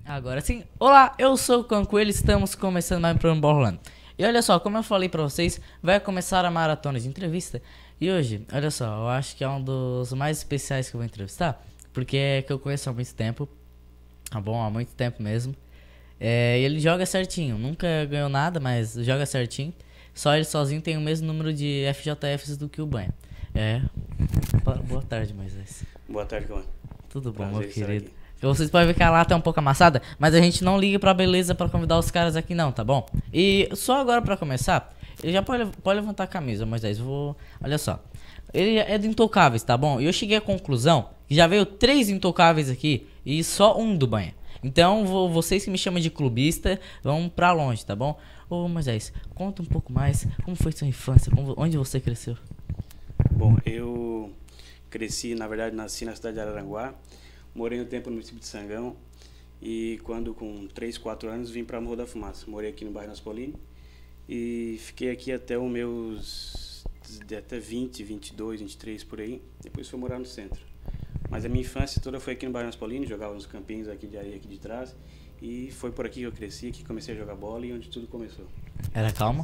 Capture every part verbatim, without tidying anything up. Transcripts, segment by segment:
Agora sim, olá, eu sou o Cancoelho, estamos começando mais um programa Bola Rolando. E olha só, como eu falei pra vocês, vai começar a maratona de entrevista. E hoje, olha só, eu acho que é um dos mais especiais que eu vou entrevistar, porque é que eu conheço há muito tempo, tá bom? Há muito tempo mesmo. É, e ele joga certinho, nunca ganhou nada, mas joga certinho. Só ele sozinho tem o mesmo número de F J Fs do que o Banha. É, boa tarde, Moisés. Boa tarde, Cauã. Tudo bom, Prazer meu estar querido? aqui. Vocês podem ver que a lata é um pouco amassada, mas a gente não liga pra beleza pra convidar os caras aqui não, tá bom? E só agora pra começar, ele já pode, pode levantar a camisa, Moisés, vou... Olha só, ele é do Intocáveis, tá bom? E eu cheguei à conclusão que já veio três Intocáveis aqui e só um do Banha. Então, vou, vocês que me chamam de clubista, vão pra longe, tá bom? Ô Moisés, conta um pouco mais, como foi sua infância, como, onde você cresceu? Bom, eu cresci, na verdade, nasci na cidade de Araranguá, morei um tempo no município de Sangão e quando com três, quatro anos vim para Morro da Fumaça. Morei aqui no bairro Naspolini e fiquei aqui até os meus até vinte, vinte e dois, vinte e três por aí. Depois fui morar no centro. Mas a minha infância toda foi aqui no bairro Naspolini, jogava nos campinhos aqui de areia aqui de trás e foi por aqui que eu cresci, que comecei a jogar bola e onde tudo começou. Era calma?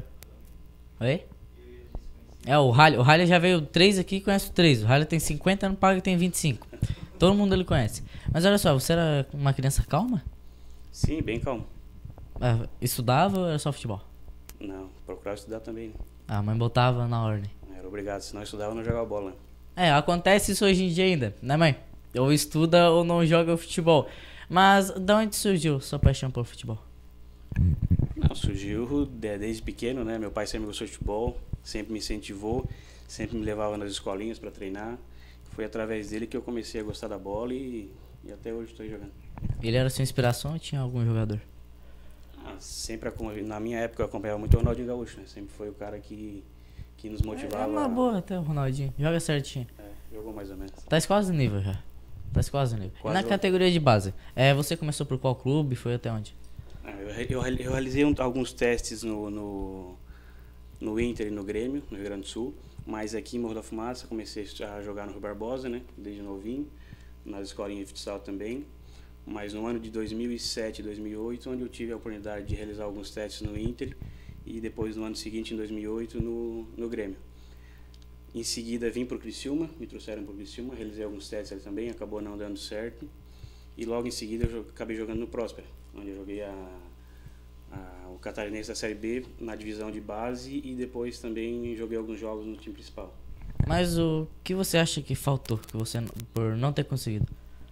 Oi? É, o Ralho, o Ralho já veio três aqui e conhece o três. O Ralho tem cinquenta, não paga e tem vinte e cinco. Todo mundo ele conhece. Mas olha só, você era uma criança calma? Sim, bem calmo. Ah, estudava ou era só futebol? Não, procurava estudar também, né? Ah, a mãe botava na ordem. Era obrigado, se não estudava não jogava bola. É, acontece isso hoje em dia ainda, né mãe? Ou estuda ou não joga futebol. Mas de onde surgiu sua paixão por futebol? Não, surgiu de- desde pequeno, né? Meu pai sempre gostou de futebol, sempre me incentivou, sempre me levava nas escolinhas para treinar. Foi através dele que eu comecei a gostar da bola e, e até hoje estou jogando. Ele era sua inspiração ou tinha algum jogador? Ah, sempre, acom- na minha época eu acompanhava muito o Ronaldinho Gaúcho, né? Sempre foi o cara que, que nos É motivava. uma boa até o Ronaldinho. Joga certinho. É, jogou mais ou menos. Tá quase no nível já. Tá quase no nível. E Quase na lá. categoria de base, é, você começou por qual clube? Foi até onde? Ah, Eu, re- eu, re- eu realizei um- alguns testes no, no, no Inter e no Grêmio, no Rio Grande do Sul, mas aqui em Morro da Fumaça comecei a jogar no Rio Barbosa, né, desde novinho, nas escolinhas de futsal também, mas no ano de dois mil e sete, dois mil e oito, onde eu tive a oportunidade de realizar alguns testes no Inter e depois no ano seguinte, em dois mil e oito, no, no Grêmio. Em seguida vim para o Criciúma, me trouxeram para o Criciúma, realizei alguns testes ali também, acabou não dando certo. E logo em seguida eu jo- acabei jogando no Próspera, onde eu joguei a, a- o Catarinense da Série B na divisão de base e depois também joguei alguns jogos no time principal. Mas o que você acha que faltou, que você n- por não ter conseguido?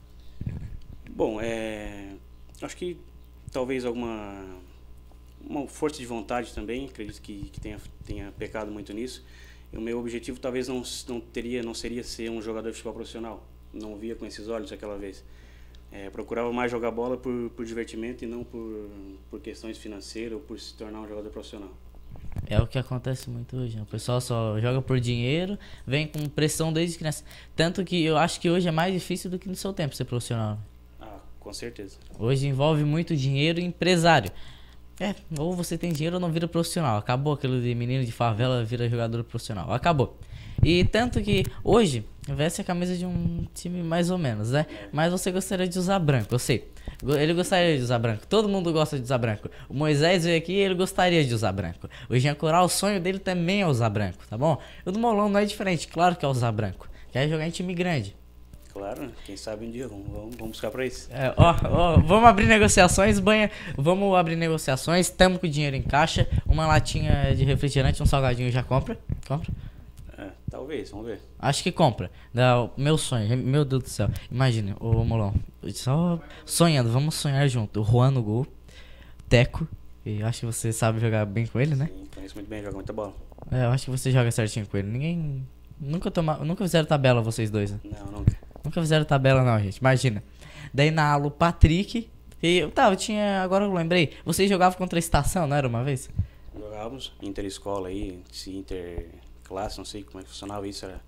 Bom, é, acho que talvez alguma uma força de vontade também, acredito que, que tenha, tenha pecado muito nisso. E o meu objetivo talvez não, s- não, teria, não seria ser um jogador de futebol profissional, não via com esses olhos aquela vez. É, procurava mais jogar bola por, por divertimento e não por, por questões financeiras ou por se tornar um jogador profissional. É o que acontece muito hoje, né? O pessoal só joga por dinheiro, vem com pressão desde criança. Tanto que eu acho que hoje é mais difícil do que no seu tempo ser profissional. Ah, com certeza. Hoje envolve muito dinheiro e empresário. É, ou você tem dinheiro ou não vira profissional. Acabou aquilo de menino de favela vira jogador profissional. Acabou. E tanto que hoje veste a camisa de um time mais ou menos, né? Mas você gostaria de usar branco, eu sei. Go- Ele gostaria de usar branco. Todo mundo gosta de usar branco. O Moisés veio aqui e ele gostaria de usar branco. O Jean Coral, o sonho dele também é usar branco, tá bom? O do Molão não é diferente, claro que é usar branco. Quer jogar em time grande. Claro, né? Quem sabe um dia, vamos, vamos, vamos buscar para isso. É, ó, ó, vamos abrir negociações, banha. Vamos abrir negociações. Estamos com o dinheiro em caixa. Uma latinha de refrigerante, um salgadinho já compra. Compra? É, talvez, vamos ver. Acho que compra. Dá, o meu sonho, meu Deus do céu. Imagine, ô Molão. Só sonhando, vamos sonhar junto. O Juan no gol. Teco. E eu acho que você sabe jogar bem com ele, né? Sim, conheço muito bem, joga muita bola. É, eu acho que você joga certinho com ele. Ninguém. Nunca, toma, nunca fizeram tabela vocês dois, né? Não, nunca. Nunca fizeram tabela não, gente. Imagina. Daí na ala o Patrick. E tá, eu tinha. Agora eu lembrei. Vocês jogavam contra a estação, não era uma vez? Jogávamos interescola aí, se interclasse, não sei como é que funcionava isso. Era...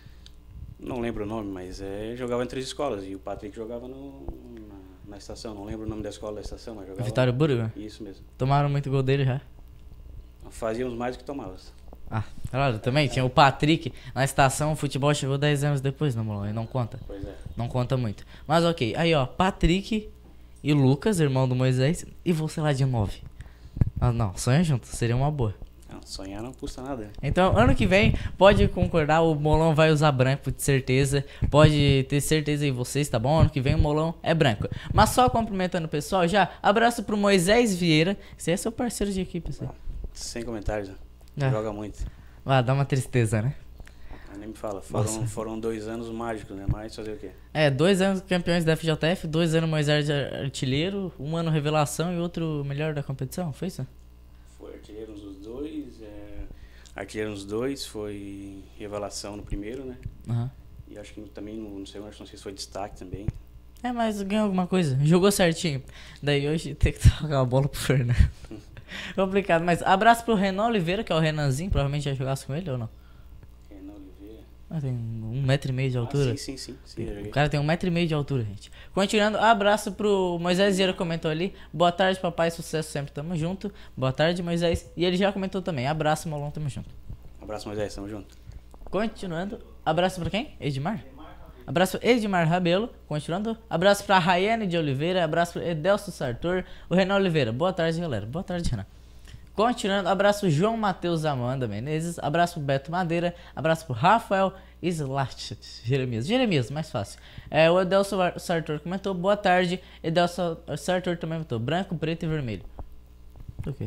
Não lembro o nome, mas é, jogava entre as escolas. E o Patrick jogava no, na, na estação. Não lembro o nome da escola da estação, mas jogava. Vitório Burgo? Isso mesmo. Tomaram muito gol dele já. Fazíamos mais do que tomávamos. Ah, claro, também tinha o Patrick na estação, o futebol chegou dez anos depois, não, Molão, e não conta. Pois é. Não conta muito. Mas ok, aí ó, Patrick e Lucas, irmão do Moisés, e você lá de nove. Ah, não, sonha junto, seria uma boa. Não, sonhar não custa nada. Então, ano que vem, pode concordar, o Molão vai usar branco, de certeza. Pode ter certeza em vocês, tá bom? Ano que vem o Molão é branco. Mas só cumprimentando o pessoal já, abraço pro Moisés Vieira. Você é seu parceiro de equipe, você. Sem comentários, né? É. Joga muito. Ah, dá uma tristeza, né? Ah, nem me fala. Foram, foram dois anos mágicos, né? Mas fazer o quê? É, dois anos campeões da F J F, dois anos Moisés de artilheiro, um ano revelação e outro melhor da competição, foi isso? Foi artilheiro nos dois, é... artilheiro nos dois, foi revelação no primeiro, né? Aham. E acho que também no, no segundo, acho que não sei se foi destaque também. É, mas ganhou alguma coisa, jogou certinho. Daí hoje tem que tocar a bola pro Fernando. Complicado, mas abraço pro Renan Oliveira, que é o Renanzinho, provavelmente já jogasse com ele ou não? Renan Oliveira. Ah, tem um metro e meio de altura. Ah, sim, sim, sim. sim eu joguei. O cara tem um metro e meio de altura, gente. Continuando, abraço pro Moisés Vieira, comentou ali. Boa tarde, papai, sucesso sempre, tamo junto. Boa tarde, Moisés. E ele já comentou também. Abraço, Molon, tamo junto. Abraço, Moisés, tamo junto. Continuando, abraço pra quem? Edmar? Abraço pro Edmar Rabelo. Continuando, abraço pra Rayane de Oliveira. Abraço pro Edelso Sartor. O Renan Oliveira. Boa tarde, galera. Boa tarde, Renan. Continuando, abraço João Matheus Amanda Menezes. Abraço pro Beto Madeira. Abraço pro Rafael Slat. Jeremias. Jeremias, mais fácil. É, o Edelso Sartor comentou. Boa tarde. Edelso Sartor também comentou. Branco, preto e vermelho. O quê?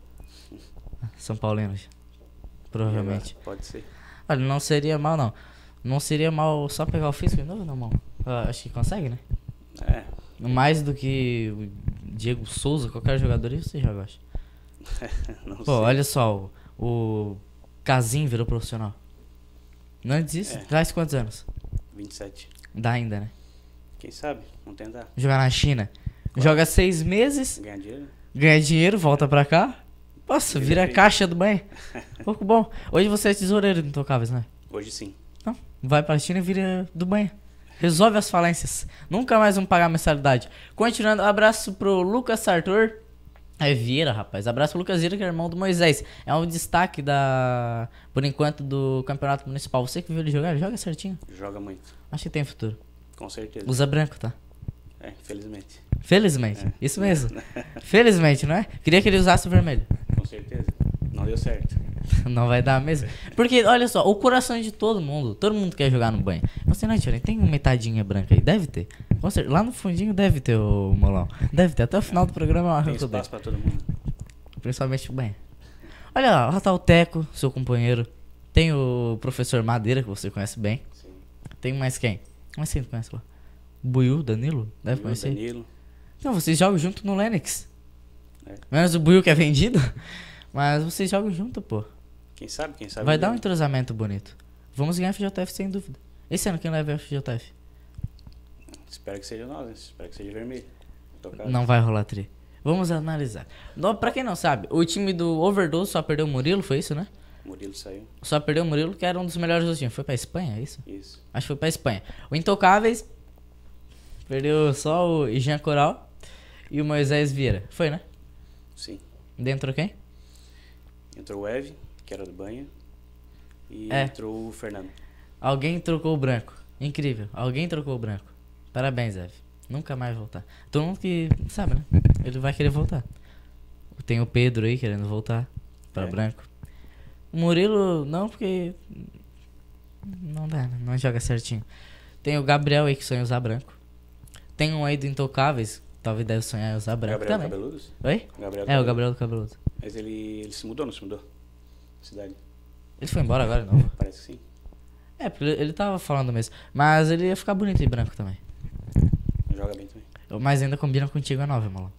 São Paulinos. Provavelmente. Pode ser. Olha, não seria mal, não. Não seria mal só pegar o físico de novo, não, mano? Ah, acho que consegue, né? É. Mais do que o Diego Souza, qualquer jogador aí, você joga, acho. Não Pô, sei. olha só, o, o Casim virou profissional. Não antes disso, É. faz quantos anos? vinte e sete. Dá ainda, né? Quem sabe? Vamos tentar. Jogar na China. Joga seis meses, Ganhar dinheiro? ganha dinheiro, volta pra cá. Nossa, vira a Perfeito. caixa do banho. Pouco bom. Hoje você é tesoureiro do Intocáveis, né? Hoje sim. Não, vai pra China e vira do banho. Resolve as falências. Nunca mais vão pagar mensalidade. Continuando, abraço pro Lucas Sartor. É Vieira, rapaz. Abraço pro Lucas Vieira, que é irmão do Moisés. É um destaque da, por enquanto, do campeonato municipal. Você que viu ele jogar, ele joga certinho. Joga muito. Acho que tem futuro. Com certeza. Usa branco, tá? É, infelizmente. Felizmente. É. Isso mesmo. Felizmente, não é? Queria que ele usasse o vermelho. Com certeza. Não deu certo. Não vai dar mesmo. Porque, olha só, o coração de todo mundo. Todo mundo quer jogar no banho. Você não, Tia, tem uma metadinha branca aí? Deve ter. Com certeza. Lá no fundinho deve ter o Molão. Deve ter. Até o final do programa eu Tem arranco dele. espaço pra todo mundo. Principalmente o banho. Olha lá, lá tá o Teco, seu companheiro. Tem o professor Madeira, que você conhece bem. Sim. Tem mais quem? Mais quem tu conhece lá? Buiu, Danilo? Deve Eu, conhecer. Danilo. Não, vocês jogam junto no Lennox. É. Menos o Buiu que é vendido. Mas vocês jogam junto, pô. Quem sabe? Quem sabe? Vai dar um ganha. entrosamento bonito. Vamos ganhar a F J F sem dúvida. Esse ano quem leva a F J F? Espero que seja nós, né? Espero que seja vermelho. Tocado. Não vai rolar tri. Vamos analisar. No, pra quem não sabe, o time do Overdose só perdeu o Murilo, foi isso, né? Murilo saiu. Só perdeu o Murilo, que era um dos melhores do time. Foi pra Espanha, é isso? Isso. Acho que foi pra Espanha. O Intocáveis perdeu só o Jean Coral e o Moisés Vieira. Foi, né? Sim. Dentro quem? Entrou o Ev, que era do Banha. E É. entrou o Fernando. Alguém trocou o branco. Incrível. Alguém trocou o branco. Parabéns, Ev. Nunca mais voltar. Todo mundo que sabe, né? Ele vai querer voltar. Tem o Pedro aí querendo voltar pra É. branco. O Murilo, não, porque não dá, né? Não joga certinho. Tem o Gabriel aí que sonha em usar branco. Tem um aí do Intocáveis, talvez deve sonhar em usar branco Gabriel também. Cabeludos? Oi? Gabriel É, o Gabriel do Cabeludo. Mas ele, ele se mudou, não se mudou? Cidade. Ele foi embora agora de novo. Parece que sim. É, porque ele, ele tava falando mesmo. Mas ele ia ficar bonito em branco também. Joga bem também. Mas ainda combina contigo a nove, Molão.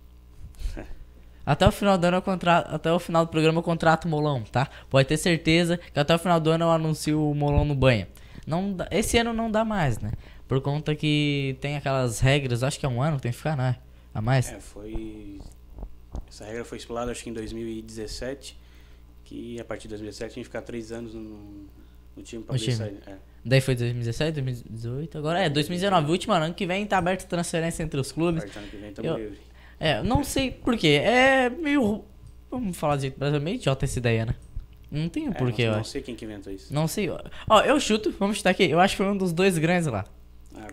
Até o final do ano eu contrato, até o final do programa eu contrato o Molão, tá? Pode ter certeza que até o final do ano eu anuncio o Molão no banho. Não dá- esse ano não dá mais, né? Por conta que tem aquelas regras, acho que é um ano que tem que ficar, né? A mais. É, foi... Essa regra foi estipulada, acho que em dois mil e dezessete. Que a partir de dois mil e dezessete tinha que ficar três anos no, no time pra No poder time. sair. É. Daí foi dois mil e dezessete, dois mil e dezoito, agora é dois mil e dezenove, o último ano. Ano que vem tá aberto transferência entre os A clubes. partir do ano que vem tamo Eu- livre. É, não sei porquê. É meio. Vamos falar de jeito brasileiro, meio idiota essa ideia, né? Não tem o É, porquê, não, eu não acho. sei quem que inventou isso. Não sei. Ó, eu chuto, vamos chutar aqui. Eu acho que foi um dos dois grandes lá. Ah, com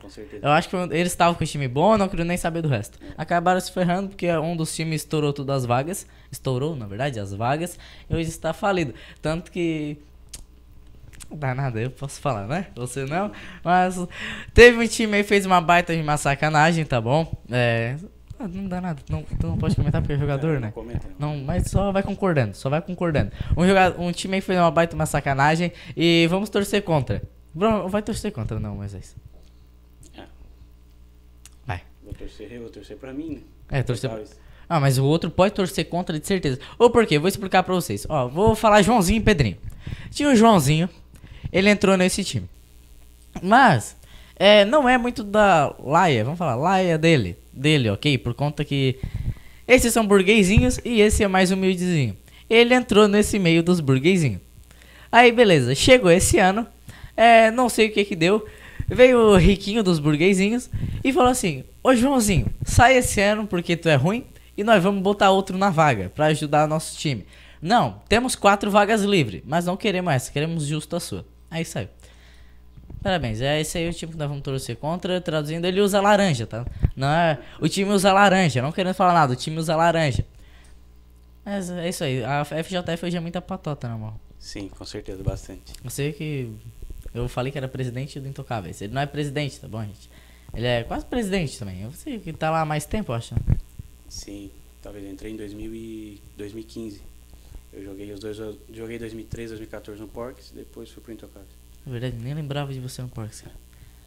com certeza. Eu acho que eles estavam com o time bom, eu não queria nem saber do resto. É. Acabaram se ferrando porque um dos times estourou todas as vagas. Estourou, na verdade, as vagas. E hoje está falido. Tanto que... Não dá nada, eu posso falar, né? Você não. Mas teve um time aí que fez uma baita de uma sacanagem, tá bom? É... Não dá nada, não, tu não pode comentar porque é jogador, é, né? Comenta, não. não, mas só vai concordando, só vai concordando. Um, jogador, um time aí fez uma baita uma sacanagem e vamos torcer contra. Bruno, vai torcer contra não, Moisés. É. Vai. Vou torcer, vou torcer pra mim, né? É, torcer. Ah, mas o outro pode torcer contra de certeza. Ou por quê? Vou explicar pra vocês. Ó, vou falar Joãozinho e Pedrinho. Tinha o Joãozinho, ele entrou nesse time. Mas, é, não é muito da laia, vamos falar, laia dele. Dele, ok? Por conta que esses são burguesinhos e esse é mais humildezinho. Ele entrou nesse meio dos burguesinhos. Aí, beleza. Chegou esse ano, é, não sei o que que deu. Veio o riquinho dos burguesinhos e falou assim: ô Joãozinho, sai esse ano porque tu é ruim e nós vamos botar outro na vaga pra ajudar nosso time. Não, temos quatro vagas livres, mas não queremos essa, queremos justo a sua. Aí saiu. Parabéns, é esse aí o time que nós vamos torcer contra. Traduzindo, ele usa laranja, tá? Não é, o time usa laranja, não querendo falar nada, o time usa laranja. Mas é isso aí, a F J F hoje é muita patota, né, irmão? Sim, com certeza, bastante. Eu sei que eu falei que era presidente do Intocáveis. Ele não é presidente, tá bom, gente? Ele é quase presidente também. Eu sei que tá lá há mais tempo, eu acho. Sim, talvez eu entrei em dois mil e quinze. Eu joguei os dois, eu joguei dois mil e treze, dois mil e quatorze no Porks, depois fui pro Intocáveis. Na verdade, nem lembrava de você no Porks, cara.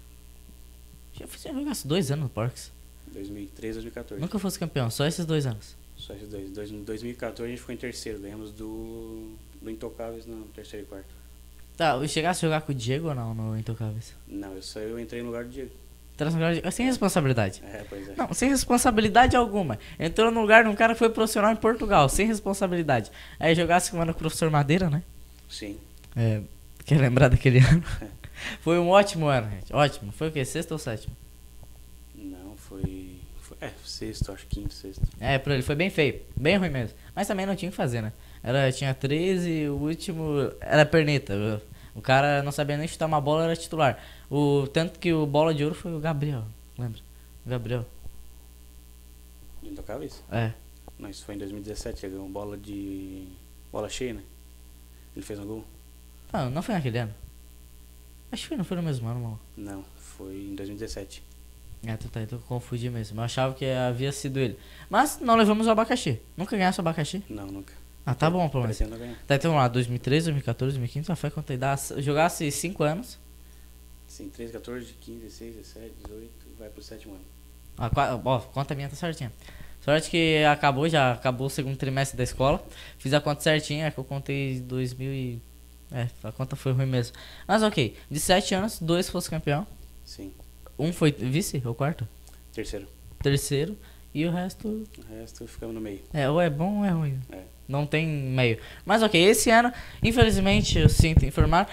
Já fiz jogar dois anos no Porks. dois mil e treze, dois mil e quatorze. Nunca fosse campeão, só esses dois anos. Só esses dois. dois em dois mil e quatorze a gente ficou em terceiro, ganhamos do, do Intocáveis no terceiro e quarto. Tá, eu chegasse a jogar com o Diego ou não no Intocáveis? Não, eu só eu entrei no lugar do Diego. Sem responsabilidade. É, pois é. Não, sem responsabilidade alguma. Entrou no lugar de um cara que foi profissional em Portugal, sem responsabilidade. Aí jogasse com o professor Madeira, né? Sim. É, quer lembrar daquele ano? Foi um ótimo ano, gente. Ótimo. Foi o quê? Sexto ou sétimo? Não, foi... foi é, sexto, acho quinto, sexto. É, pra ele foi bem feio. Bem ruim mesmo. Mas também não tinha o que fazer, né? Era, tinha treze, o último era perneta. O cara não sabia nem chutar uma bola, era titular. O, tanto que o bola de ouro foi o Gabriel, lembra? O Gabriel. Intocáveis? É. Não, isso foi em dois mil e dezessete, ele ganhou bola de... bola cheia, né? Ele fez um gol. Ah, não foi naquele ano? Acho que foi, não foi no mesmo ano, mano. Não, foi em dois mil e dezessete. É, tu tá, então eu confundi mesmo. Eu achava que havia sido ele. Mas não levamos o abacaxi. Nunca ganhasse o abacaxi? Não, nunca. Ah, tá bom, pelo menos. Pretendo ganhar. Tá, então lá, dois mil e treze, dois mil e quatorze, dois mil e quinze, só foi quanto dá? Jogasse cinco anos. Sim, treze, quatorze, quinze, dezesseis, dezessete, dezoito, vai pro sétimo ano. Ah, ó, conta minha tá certinha. Sorte que acabou, já acabou o segundo trimestre da escola. Fiz a conta certinha, que eu contei dois mil e... É, a conta foi ruim mesmo. Mas ok, de sete anos, dois fosse campeão. Sim. Um foi vice, ou quarto? Terceiro. Terceiro. E o resto... O resto ficamos no meio. É, ou é bom ou é ruim. É. Não tem meio. Mas ok, esse ano, infelizmente, eu sinto informar,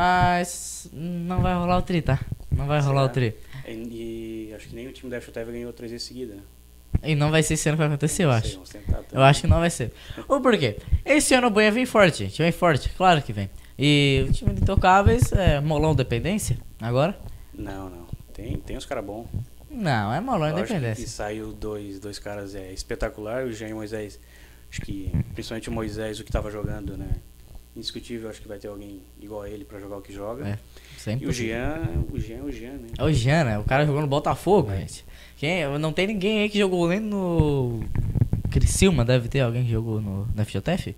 mas não vai rolar o tri, tá? Não vai rolar o tri. E, e acho que nem o time da F J F ganhou três vezes seguida, né? E não vai ser esse ano que vai acontecer, eu Não acho. sei, vamos tentar também. Eu acho que não vai ser. Ou por quê? Esse ano o Banha vem forte, gente. Vem forte, claro que vem. E o time de Intocáveis é Molão Dependência, agora? Não, não. Tem, tem uns caras bons. Não, é Molão Independência. E saiu dois, dois caras é, espetacular, o Jean e o Moisés. Acho que, principalmente o Moisés, o que tava jogando, né? Indiscutível, acho que vai ter alguém igual a ele pra jogar o que joga. É, sempre. E o Jean, o Jean é o Jean, né? É o Jean, né? O cara jogou no Botafogo, é. gente. Quem, não tem ninguém aí que jogou nem no Criciúma, deve ter alguém que jogou no, no F J F?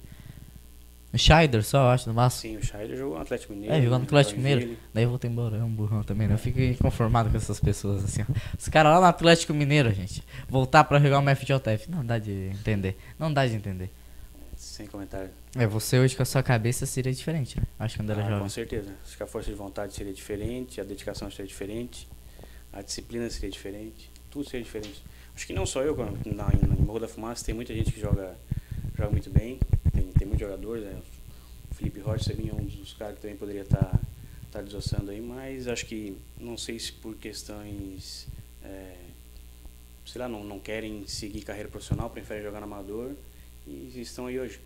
O Scheider só, acho, no máximo. Sim, o Scheider jogou no Atlético Mineiro. É, jogou no Atlético Mineiro. Ele. Daí eu voltei embora, é um burrão também, né? Eu fico inconformado com essas pessoas, assim, ó. Os caras lá no Atlético Mineiro, gente, voltar pra jogar uma F J F, não dá de entender. Não dá de entender. Sem comentário. É, você hoje com a sua cabeça seria diferente, né? Acho que quando era Ah, jovem. com certeza. Acho que a força de vontade seria diferente, a dedicação seria diferente, a disciplina seria diferente, tudo seria diferente. Acho que não só eu, na, em Morro da Fumaça tem muita gente que joga, joga muito bem, tem, tem muitos jogadores, né? O Felipe Rocha também é um dos caras que também poderia estar tá, tá desossando aí, mas acho que, não sei se por questões, é, sei lá, não, não querem seguir carreira profissional, preferem jogar no amador e estão aí hoje.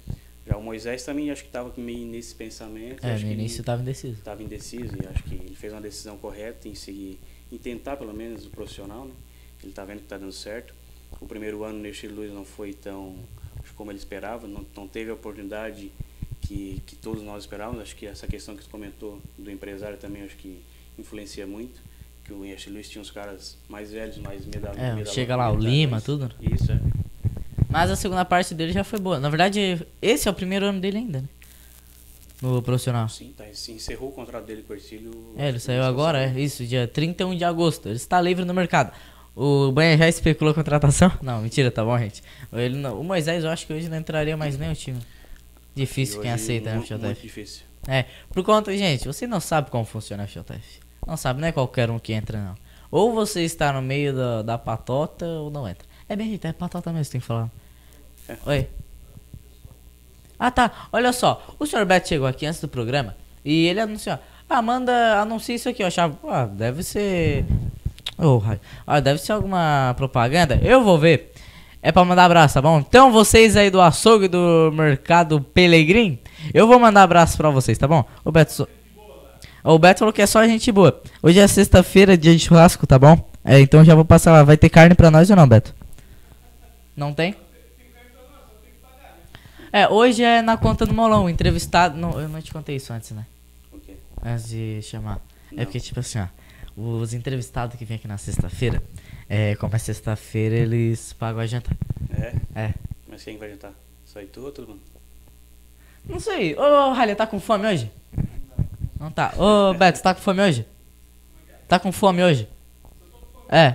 Já o Moisés também acho que estava meio nesse pensamento. É, acho no que início estava indeciso. Estava indeciso e acho que ele fez uma decisão correta em seguir, em tentar pelo menos o profissional, né? Ele está vendo que está dando certo. O primeiro ano no Ercílio Luz não foi tão acho, como ele esperava, não, não teve a oportunidade que, que todos nós esperávamos. Acho que essa questão que você comentou do empresário também acho que influencia muito. Que o Ercílio Luz tinha uns caras mais velhos, mais medalhões. É, medalhões, chega lá o Lima, tudo. Isso, é. Mas a segunda parte dele já foi boa. Na verdade, esse é o primeiro ano dele ainda, né? No profissional. Sim, tá, se encerrou o contrato dele com o Ercílio. É, ele saiu agora, é isso, dia trinta e um de agosto. Ele está livre no mercado. O Banha já especulou a contratação? Não, mentira, tá bom, gente. Ele não, o Moisés eu acho que hoje não entraria mais nem o time. Difícil quem aceita, né, muito, F J F? muito difícil. É, por conta, gente, você não sabe como funciona a F J F. Não sabe, não é qualquer um que entra, não. Ou você está no meio da, da patota ou não entra. É bem, gente, é patota mesmo, tem que falar. É. Oi. Ah, tá. Olha só. O senhor Beto chegou aqui antes do programa e ele anunciou. Ah, manda, anuncia isso aqui. Eu achava, ah, deve ser... Oh, ah, deve ser alguma propaganda. Eu vou ver. É pra mandar abraço, tá bom? Então vocês aí do açougue do Mercado Pelegrim, eu vou mandar abraço pra vocês, tá bom? O Beto, so... o Beto falou que é só gente boa. Hoje é sexta-feira, dia de churrasco, tá bom? É, então já vou passar lá. Vai ter carne pra nós ou não, Beto? Não tem? É, hoje é na conta do Molão, o entrevistado... Não, eu não te contei isso antes, né? Okay. Antes de chamar. Não. É porque, tipo assim, ó, os entrevistados que vêm aqui na sexta-feira, é, como é sexta-feira, eles pagam a janta. É? É. Mas quem vai jantar? Só tu ou todo mundo? Não sei. Ô, Ralha, tá com fome hoje? Não, não tá. Ô, Beto, você tá com fome hoje? Tá com fome hoje? É.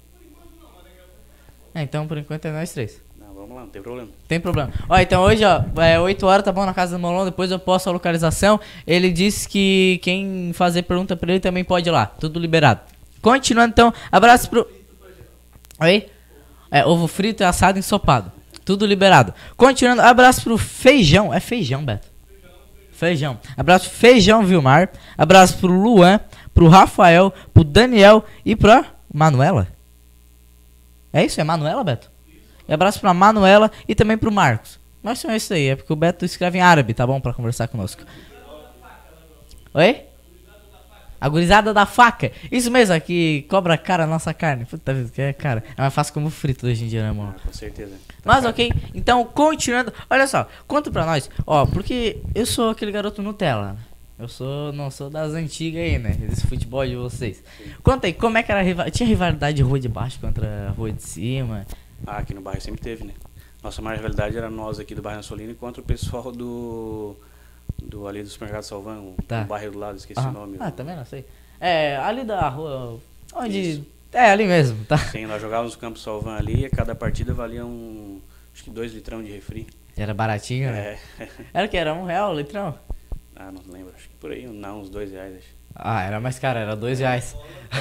É, então por enquanto é nós três. Não, vamos lá, não tem problema. Tem problema. Ó, então hoje, ó, é oito horas, tá bom, na casa do Molon, depois eu posto a localização. Ele disse que quem fazer pergunta pra ele também pode ir lá, tudo liberado. Continuando então, abraço pro... Oi? É, ovo frito e assado ensopado, tudo liberado. Continuando, abraço pro Feijão, é Feijão, Beto. Feijão. Abraço pro Feijão Vilmar, abraço pro Luan, pro Rafael, pro Daniel e pra Manuela. É isso? É Manuela, Beto? E abraço pra Manuela e também pro Marcos. Mas são isso aí, é porque o Beto escreve em árabe, tá bom? Pra conversar conosco. Oi? A gurizada da faca. Isso mesmo, aqui cobra cara a nossa carne. Puta vida, que é cara. É mais fácil como frito hoje em dia, né, mano? Ah, com certeza. Mas ok, então continuando. Olha só, conta pra nós. Ó, porque eu sou aquele garoto Nutella. Eu sou, não sou das antigas aí, né? Esse futebol de vocês. Conta aí, como é que era a rivalidade? Tinha rivalidade de rua de baixo contra a rua de cima? Ah, aqui no bairro sempre teve, né? Nossa maior rivalidade era nós aqui do bairro Ansolini contra o pessoal do... do ali do supermercado Salvão, Tá. o bairro do lado, esqueci Ah, o nome. ah, também não sei. É, ali da rua... Onde... Isso. É, ali mesmo, tá? Sim, nós jogávamos no campo Salvão ali e cada partida valia um... acho que dois litrão de refri. Era baratinho, né? É. Era o que? Era um real o litrão? Ah, não lembro, acho que por aí, não, uns dois reais, acho. Ah, era mais caro, era dois reais.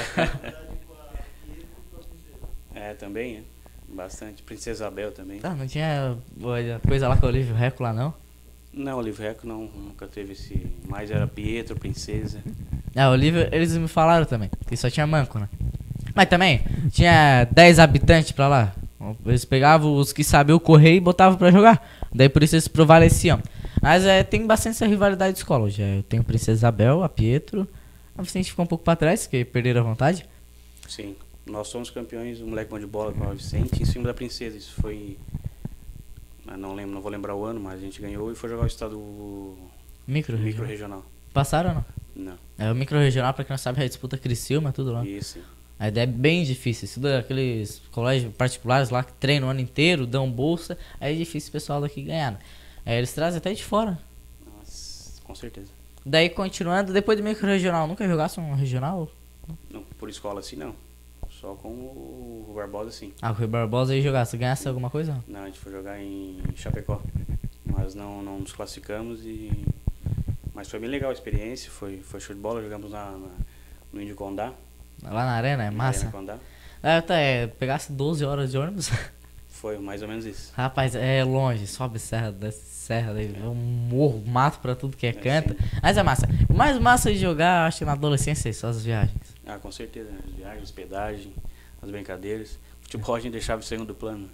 É, também, né? Bastante. Princesa Isabel também. Tá, não tinha olha, coisa lá com o Olívio Reco lá, não? Não, o Livro Reco não, nunca teve esse... mais era Pietro, Princesa. Ah, o Olívio, eles me falaram também, que só tinha manco, né? Mas também, tinha dez habitantes pra lá. Eles pegavam os que sabiam correr e botavam pra jogar. Daí por isso eles prevaleciam. Mas é, tem bastante essa rivalidade de escola hoje. Eu tenho Princesa Isabel, a Pietro. A Vicente ficou um pouco pra trás, porque perderam a vontade. Sim, nós somos campeões, o moleque bom de bola com a Vicente em cima da Princesa. Isso foi... não lembro, não vou lembrar o ano, mas a gente ganhou e foi jogar o estado Micro, micro regional. Passaram ou não? Não. É o micro regional, pra quem não sabe, é a disputa Criciúma, tudo lá. Isso. A ideia é bem difícil. Isso daqueles colégios particulares lá que treinam o ano inteiro, dão bolsa. Aí é difícil o pessoal daqui ganhar. Né? Aí eles trazem até de fora. Nossa, com certeza. Daí continuando, depois do micro regional, nunca jogasse um regional? Não, por escola assim não. Só com o Barbosa sim. Ah, o Rui Barbosa aí jogasse, ganhasse alguma coisa? Não, a gente foi jogar em Chapecó. Mas não, não nos classificamos e... mas foi bem legal a experiência, foi, foi show de bola, jogamos na, na, no Índio Condá. Lá na arena, é na massa. Arena Condá. É, tá, é, pegasse doze horas de ônibus. Foi mais ou menos isso. Rapaz, é longe, sobe serra, desce serra, daí é um morro, mato pra tudo que é É, canta. sim. Mas é massa. O mais massa de jogar, acho que na adolescência, é só as viagens. Ah, com certeza, né? As viagens, hospedagem, as brincadeiras. Futebol a gente deixava em segundo plano.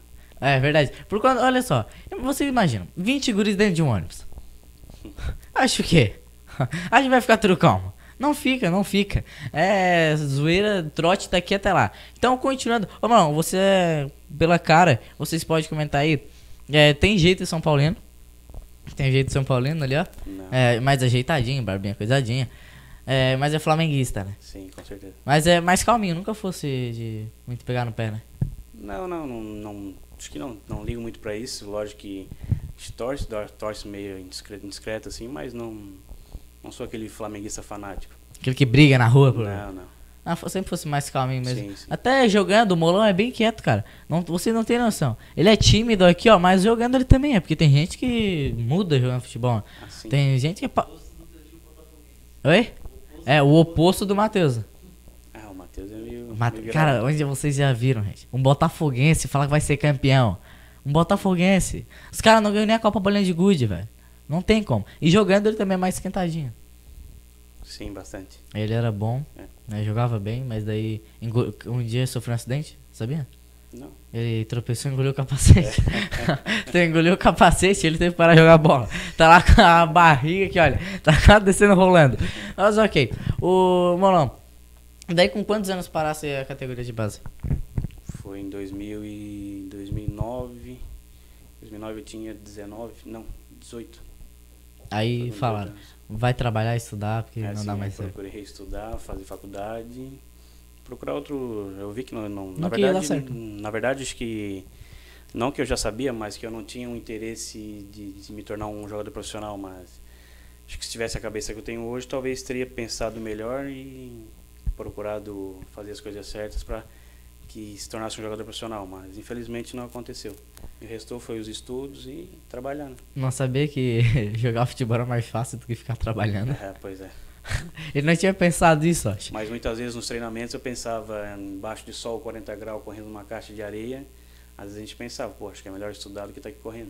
É verdade. Por quando, olha só, você imagina, vinte guris dentro de um ônibus. Acho que a gente vai ficar tudo calmo. Não fica, não fica. É zoeira, trote daqui até lá. Então, continuando. Ô, mano, você, pela cara, vocês podem comentar aí. É, tem jeito de São Paulino. Tem jeito de São Paulino ali, ó. É, mais ajeitadinho, barbinha coisadinha. É, mas é flamenguista, né? Sim, com certeza. Mas é mais calminho, nunca fosse de muito pegar no pé, né? Não, não, não, não acho que não, não ligo muito pra isso. Lógico que torce, torce meio indiscreto, indiscreto assim, mas não, não sou aquele flamenguista fanático. Aquele que briga na rua, por... Não, não. Ah, sempre fosse mais calminho mesmo. Sim, sim. Até jogando, o Molão é bem quieto, cara. Não, você não tem noção. Ele é tímido aqui, ó, mas jogando ele também é. Porque tem gente que muda jogando futebol. Assim. Tem gente que... É pa... Oi? É, o oposto do Matheus. Ah, o Matheus é meio... Mate... meio Cara, virado. onde vocês já viram, gente? Um botafoguense fala que vai ser campeão. Um botafoguense. Os caras não ganham nem a Copa Bolinha de Gude, velho. Não tem como. E jogando ele também é mais esquentadinho. Sim, bastante. Ele era bom, É. né, jogava bem, mas daí engo- um dia sofreu um acidente, sabia? Não. Ele tropeçou e engoliu o capacete. Então engoliu o capacete, ele teve que parar de jogar bola. Tá lá com a barriga aqui, olha. Tá quase descendo rolando. Mas ok. O Molão, daí com quantos anos parasse a categoria de base? Foi em dois mil e dois mil e nove. dois mil e nove eu tinha dezenove, não, dezoito. Aí Foi com falaram, dezoito anos. vai trabalhar e estudar, porque É, não assim, dá eu mais certo. procurei estudar, fazer faculdade, procurar outro. Eu vi que não, não, Não na que ia dar verdade, certo. na verdade acho que não que eu já sabia, mas que eu não tinha um interesse de, de me tornar um jogador profissional, mas acho que se tivesse a cabeça que eu tenho hoje, talvez teria pensado melhor e procurado fazer as coisas certas para que se tornasse um jogador profissional, mas infelizmente não aconteceu. O restou foi os estudos e trabalhar, né? Não sabia que jogar futebol era mais fácil do que ficar trabalhando. É, pois é. Ele não tinha pensado isso, acho. Mas muitas vezes nos treinamentos eu pensava embaixo de sol, quarenta graus, correndo numa caixa de areia. Às vezes a gente pensava, pô, acho que é melhor estudar do que estar aqui correndo.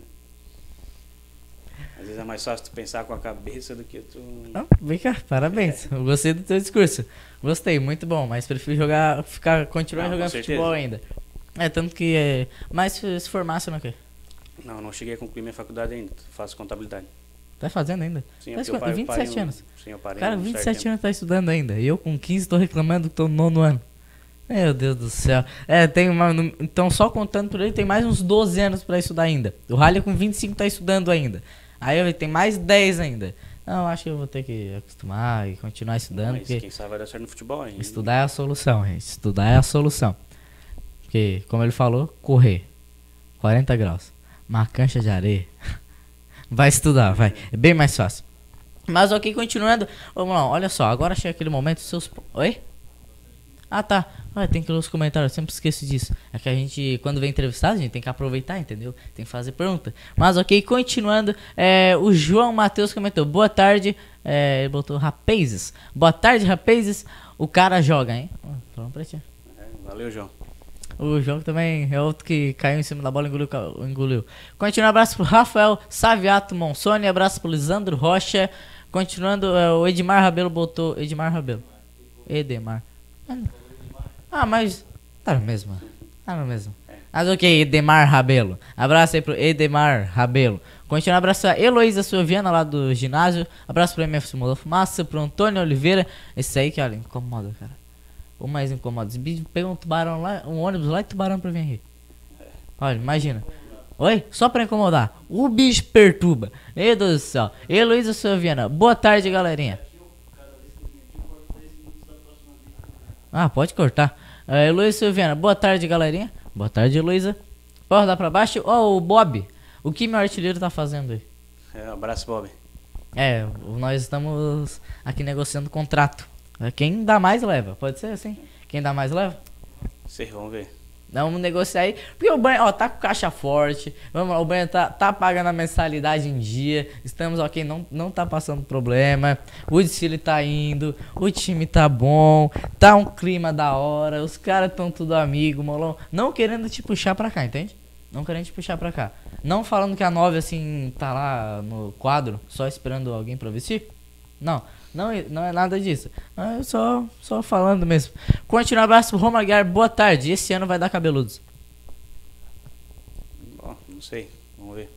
Às vezes é mais fácil tu pensar com a cabeça do que tu... Não, vem cá, parabéns. Eu gostei do teu discurso. Gostei, muito bom, mas prefiro jogar, ficar, continuar Não, com jogando certeza. futebol ainda. É, tanto que é. Mas se se formasse no quê? Não, não cheguei a concluir minha faculdade ainda. Faço contabilidade. Tá fazendo ainda? Sim, Mas porque eu parei- vinte e sete parei um- anos. Sim, eu parei Cara, um vinte e certo sete tempo. anos tá estudando ainda. E eu com quinze tô reclamando que tô no nono ano. Meu Deus do céu. É, tem uma. Então, só contando por ele, tem mais uns doze anos pra estudar ainda. O Rally com vinte e cinco tá estudando ainda. Aí eu tem mais dez ainda. Não, acho que eu vou ter que acostumar e continuar estudando. Mas Porque quem sabe vai dar certo no futebol ainda. estudar é a solução, gente. Estudar é a solução. Porque, como ele falou, correr. quarenta graus. Uma cancha de areia. Vai estudar, vai. É bem mais fácil. Mas ok, continuando. Vamos lá, olha só. Agora chega aquele momento. Seus... Oi? Ah, tá. Ah, tem que ler os comentários. Eu sempre esqueço disso. É que a gente, quando vem entrevistado, a gente tem que aproveitar, entendeu? Tem que fazer pergunta. Mas ok, continuando. É, o João Matheus comentou. Boa tarde. É, ele botou rapazes. Boa tarde, rapazes. O cara joga, hein? Ó, falando pra ti. É, valeu, João. O João também é outro que caiu em cima da bola e engoliu. ca- engoliu. Continua, abraço pro Rafael Saviato Monsoni, abraço pro Lisandro Rocha. Continuando, é, o Edmar Rabelo botou. Edmar Rabelo. Edemar. Ah, mas. Tá no mesmo. Tá no mesmo. Mas ok, Edemar Rabelo. Abraço aí pro Edemar Rabelo. Continua, abraço a Heloísa Silviana lá do ginásio. Abraço pro M F Simula Fumaça, pro Antônio Oliveira. Esse aí que, olha, incomoda, cara. O mais incomoda. Esse bicho pega um tubarão lá, um ônibus lá e tubarão pra vir aqui. Olha, imagina. Oi? Só pra incomodar. O bicho perturba. Meu Deus do céu. Heloísa Silviana. Boa tarde, galerinha. Ah, pode cortar. Uh, Heloísa Silviana. Boa tarde, galerinha. Boa tarde, Heloísa. Pode rodar pra baixo. Ó, o Bob. O que meu artilheiro tá fazendo aí? É, abraço, Bob. É, o- nós estamos aqui negociando contrato. É, quem dá mais leva. Pode ser assim? Quem dá mais leva? Sei, vamos ver. Vamos negociar aí. Porque o banho, ó, tá com caixa forte. Vamos lá, o banho tá, tá pagando a mensalidade em dia. Estamos ok, não, não tá passando problema. O desfile tá indo. O time tá bom. Tá um clima da hora. Os caras tão tudo amigo, molão. Não querendo te puxar pra cá, entende? Não querendo te puxar pra cá. Não falando que a nove assim tá lá no quadro, só esperando alguém pra vestir. Não. Não, é- não é nada disso. É só, só falando mesmo. Continua, abraço pro Romagar. Boa tarde. Esse ano vai dar cabeludos. sei, vamos ver.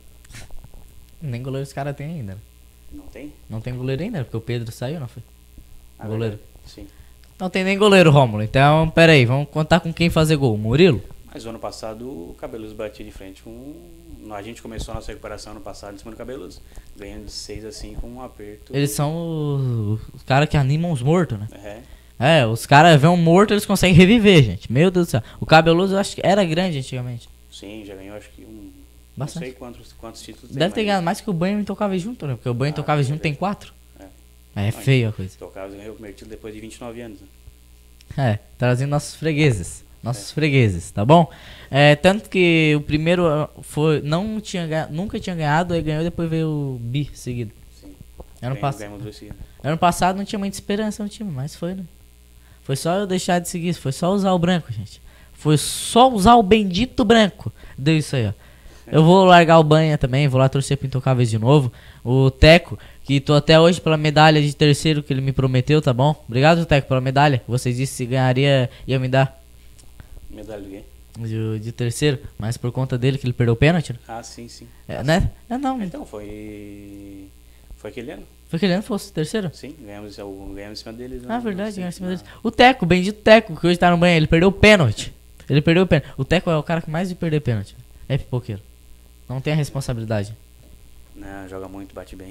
Nem goleiro os caras têm ainda. Né? Não tem? Não tem goleiro ainda, porque o Pedro saiu, não foi? Ah, Goleiro. verdade. Sim. Não tem nem goleiro, Rômulo. Então, pera aí, vamos contar com quem fazer gol. Murilo? Mas o ano passado o Cabelos batia de frente com... A gente começou a nossa recuperação ano passado em cima do Cabelos. Ganhando de seis a cinco com um aperto. Eles são os, os caras que animam os mortos, né? É. É, os caras vêem um morto, eles conseguem reviver, gente. Meu Deus do céu. O Cabeloso eu acho que era grande antigamente. Sim, já ganhou acho que um... Bastante. Não sei quantos, quantos títulos Deve ter mas- ganhado mais que o Banho Intocáveis junto, né? Porque o Banho Ah, Intocáveis é junto tem verdade. quatro. É. É feio a coisa. Tocava ganhou o primeiro título depois de vinte e nove anos. Né? É, trazendo nossos fregueses. Nossos fregueses, tá bom? É, tanto que o primeiro ah, foi, não tinha, ganha- nunca tinha ganhado, aí ganhou, depois veio o bi seguido. Sim. Ano, Ganhamos- pass ganhamos dois seguidos. ano passado não tinha muita esperança no time, mas foi, né? Foi só eu deixar de seguir, foi só usar o branco, gente. Foi só usar o bendito branco. Deu isso aí, ó. Eu vou largar o banha também, vou lá torcer pro Intocáveis de novo. O Teco, que tô até hoje pela medalha de terceiro que ele me prometeu, tá bom? Obrigado, Teco, pela medalha. Vocês disseram que se ganharia, ia me dar Medalha do quê? de, de terceiro, mas por conta dele que ele perdeu o pênalti, né? Ah, sim, sim. É, né? É, não, Então, foi... Foi aquele ano. foi que ele não fosse terceiro. Sim, ganhamos, o- ganhamos em cima deles. Ah, né? verdade, Sim, ganhou em cima na- deles. O Teco, o bendito Teco, que hoje tá no banho, ele perdeu o pênalti. Ele perdeu o pênalti. O Teco é o cara que mais de perder pênalti. É pipoqueiro. Não tem a responsabilidade. Não, joga muito, bate bem.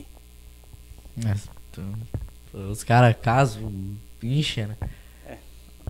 É, tu- os caras, caso, incha, né? É.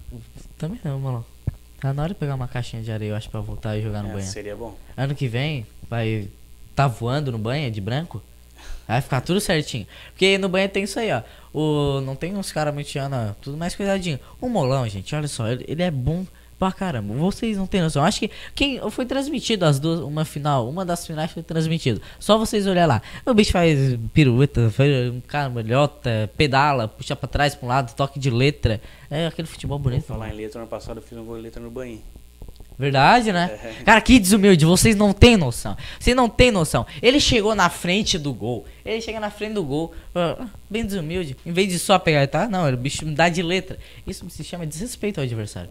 Também não, mano. Tá na hora de pegar uma caixinha de areia, eu acho, pra voltar e jogar no É, banho. seria bom. Ano que vem, vai tá voando no banho de branco. Vai ficar tudo certinho. Porque no banho tem isso aí, ó. O, não tem uns caras metiando, tudo mais cuidadinho. O Molão, gente, olha só, ele, ele é bom pra caramba. Vocês não tem noção. Acho que quem foi transmitido as duas, uma final, uma das finais foi transmitido. Só vocês olhar lá. O bicho faz pirueta, faz um cambalhota, pedala, puxa pra trás, pra um lado, toque de letra. É aquele futebol bonito. Falar em letra, ano passado eu fiz um gol de letra no banho. Verdade, né? É. Cara, que desumilde, vocês não têm noção. Vocês não têm noção. Ele chegou na frente do gol. Ele chega na frente do gol, ah, bem desumilde. Em vez de só pegar, tá? Não, o bicho me dá de letra. Isso se chama desrespeito ao adversário.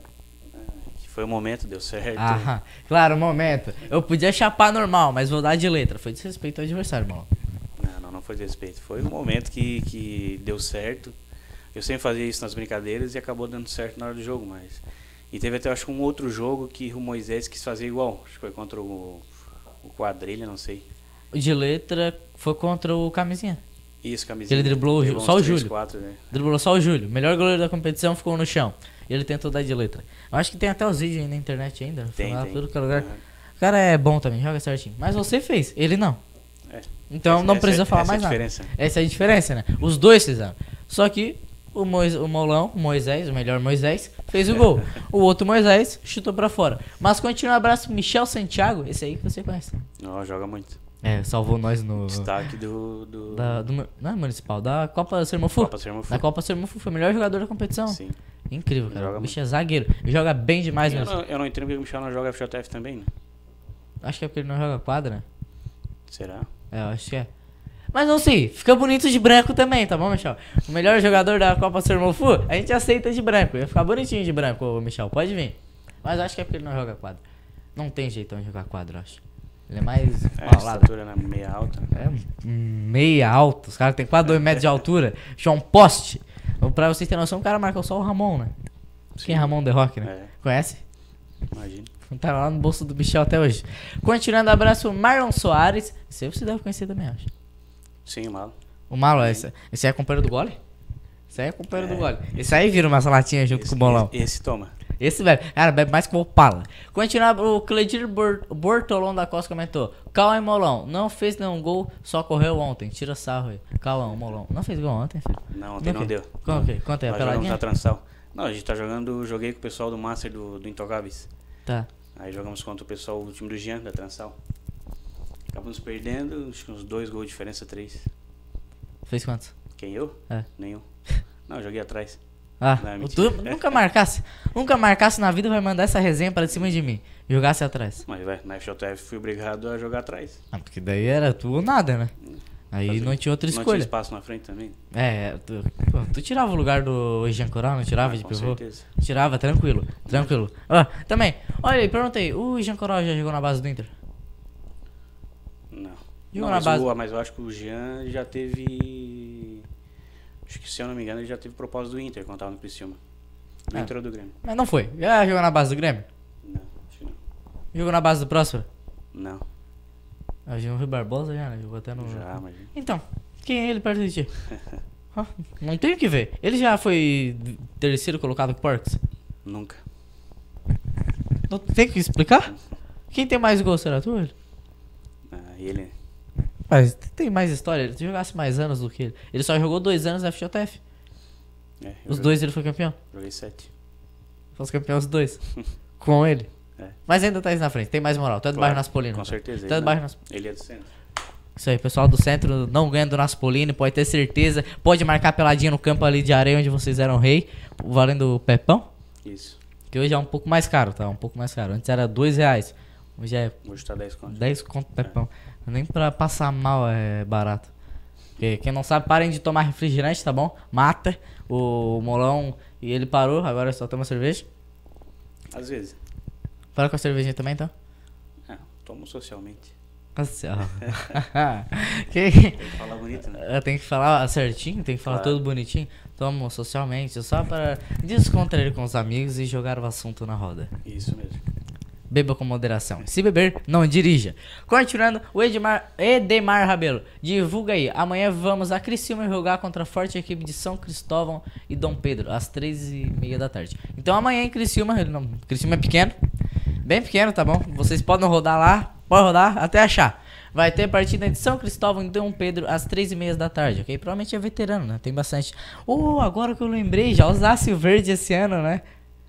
Foi o momento, deu certo. Aham. Claro, momento. Eu podia chapar normal, mas vou dar de letra. Foi desrespeito ao adversário, mano. Não, não, não foi desrespeito. Foi um momento que, que deu certo. Eu sempre fazia isso nas brincadeiras e acabou dando certo na hora do jogo, mas... E teve até, acho que um outro jogo que o Moisés quis fazer igual. Acho que foi contra o, o Quadrilha, não sei. O de letra foi contra o Camisinha. Isso, camisinha. Ele driblou o Ju- uns só o três, Júlio. quatro, né? Driblou só o Júlio. Melhor goleiro da competição ficou no chão. E ele tentou dar de letra. Eu acho que tem até os vídeos aí na internet ainda. Tem, Lá, tem. tudo que é lugar. Uhum. O cara é bom também, joga certinho. Mas você fez, ele não. É. Então Essa- não essa precisa é- falar essa é a mais nada. diferença. Essa é a diferença, né? Os dois fizeram. Só que o, Mois, o Molão, o Moisés, o melhor Moisés, fez o gol. O outro Moisés chutou pra fora. Mas continua um abraço pro Michel Santiago, esse aí que você conhece. Não, joga muito. É, salvou nós no... Destaque do... do... Da, do mu- não é municipal, da Copa Sermofu. Copa Sermofu. Da Copa Sermofu, foi o melhor jogador da competição. Sim. Incrível, cara. Joga O bicho é zagueiro. Ele joga bem demais Eu mesmo. não, eu não entendo porque o Michel não joga F J F também, né? Acho que é porque ele não joga quadra, né? Será? É, eu acho que é. Mas não sei, fica bonito de branco também, tá bom, Michel? O melhor jogador da Copa Sermofu, a gente aceita de branco. Ia ficar bonitinho de branco, ô, Michel, pode vir. Mas acho que é porque ele não joga quadra. Não tem jeitão de jogar quadra, eu acho. Ele é mais É, a paulado. estatura na meia alta. É um meia alto, os caras têm quase dois metros de altura. Deixa um poste. Pra vocês terem noção, o cara marcou só o Ramon, né? Quem é Ramon The Rock, né? É, Conhece? imagina. Tá lá no bolso do Michel até hoje. Continuando, abraço Marlon Soares. Esse aí você deve conhecer também, acho. Sim, malo. O Malo, esse, esse aí é companheiro do gole? Esse aí é companheiro É. do gole. Esse aí vira umas latinhas junto Esse, com o bolão. Esse, esse toma. Esse, velho, cara, bebe mais que o Opala. Continuando, o Cledir Bor- Bortolão da Costa comentou: Cauã e Molão, não fez nenhum gol, só correu ontem. Tira sarro aí. Cauã, Molão, não fez gol ontem, filho? Não, ontem não Ok. deu. Como que? Quanto é? A Nós jogamos peladinha? na Transal. Não, a gente tá jogando, joguei com o pessoal do Master do, do Intocáveis. Tá. Aí jogamos contra o pessoal, o time do Jean, da Transal. Acabamos perdendo, acho que uns dois gols de diferença, três. Fez quantos? Quem, eu? É. Nenhum. Não, eu joguei atrás. Ah, Não, é o mentira. tu nunca marcasse. Nunca marcasse na vida, vai mandar essa resenha pra cima de mim. Jogasse atrás. Mas vai, na F J F fui obrigado a jogar atrás. Ah, porque daí era tu ou nada, né? Aí Fazer- não tinha outra Não tinha escolha. espaço na frente também. É, tu, pô, tu tirava o lugar do Jean Coral, não tirava Ah, de com pivô? certeza. Tirava, tranquilo, tranquilo. Ó, também, olha aí, perguntei, o Jean Coral já jogou na base do Inter? Jogou Não, na mas, base. o, mas eu acho que o Jean já teve. Acho que se eu não me engano, ele já teve propósito do Inter quando tava no Criciúma. Do É. Inter ou do Grêmio? Mas não foi. Já jogou na base do Grêmio? Não, acho que não. Jogou na base do Próspero? Não, Ah, jogou no Rio Barbosa já, né? Jogou até no... já, mas. Então, quem é ele perto de ti? Ah, não tem o que ver. Ele já foi terceiro colocado com o Porcs? Nunca. Não tem que explicar? Quem tem mais gols, será tu ou ele? Ah, ele. Mas tem mais história, ele jogasse mais anos do que ele. Ele só jogou dois anos na F J F. É, eu Os joguei- dois ele foi campeão. Joguei sete. Foi os campeões os dois. Com ele. É. Mas ainda tá aí na frente, tem mais moral. Tu é do Claro, bairro Naspolino. Com então. certeza. Tu é Ele, do não. bairro Nas... Ele é do centro. Isso aí, pessoal do centro não ganha do Naspolino, pode ter certeza. Pode marcar peladinha no campo ali de areia onde vocês eram rei, valendo o Pepão. Isso. Que hoje é um pouco mais caro, tá? Um pouco mais caro. Antes era dois reais. Hoje é Hoje tá dez contos. dez conto Pepão. Nem pra passar mal é barato. Porque quem não sabe, parem de tomar refrigerante, tá bom? Mata o molão e ele parou, agora só toma cerveja. Às vezes. Para com a cervejinha também, então. Ah, tomo socialmente. Nossa, ó. que... Tem que falar bonito, né? Tem que falar certinho, tem que falar Claro. tudo bonitinho. Tomo socialmente, só para descontrair com os amigos e jogar o assunto na roda. Isso mesmo. Beba com moderação. Se beber, não dirija. Continuando, o Edmar, Edemar Rabelo. Divulga aí. Amanhã vamos a Criciúma jogar contra a forte equipe de São Cristóvão e Dom Pedro, às três e meia da tarde. Então amanhã em Criciúma, ele não, Criciúma é pequeno, bem pequeno, tá bom? Vocês podem rodar lá, pode rodar até achar. Vai ter partida de São Cristóvão e Dom Pedro às três e meia da tarde, ok? Provavelmente é veterano, né? Tem bastante. Oh, agora que eu lembrei, já usasse o verde esse ano, né?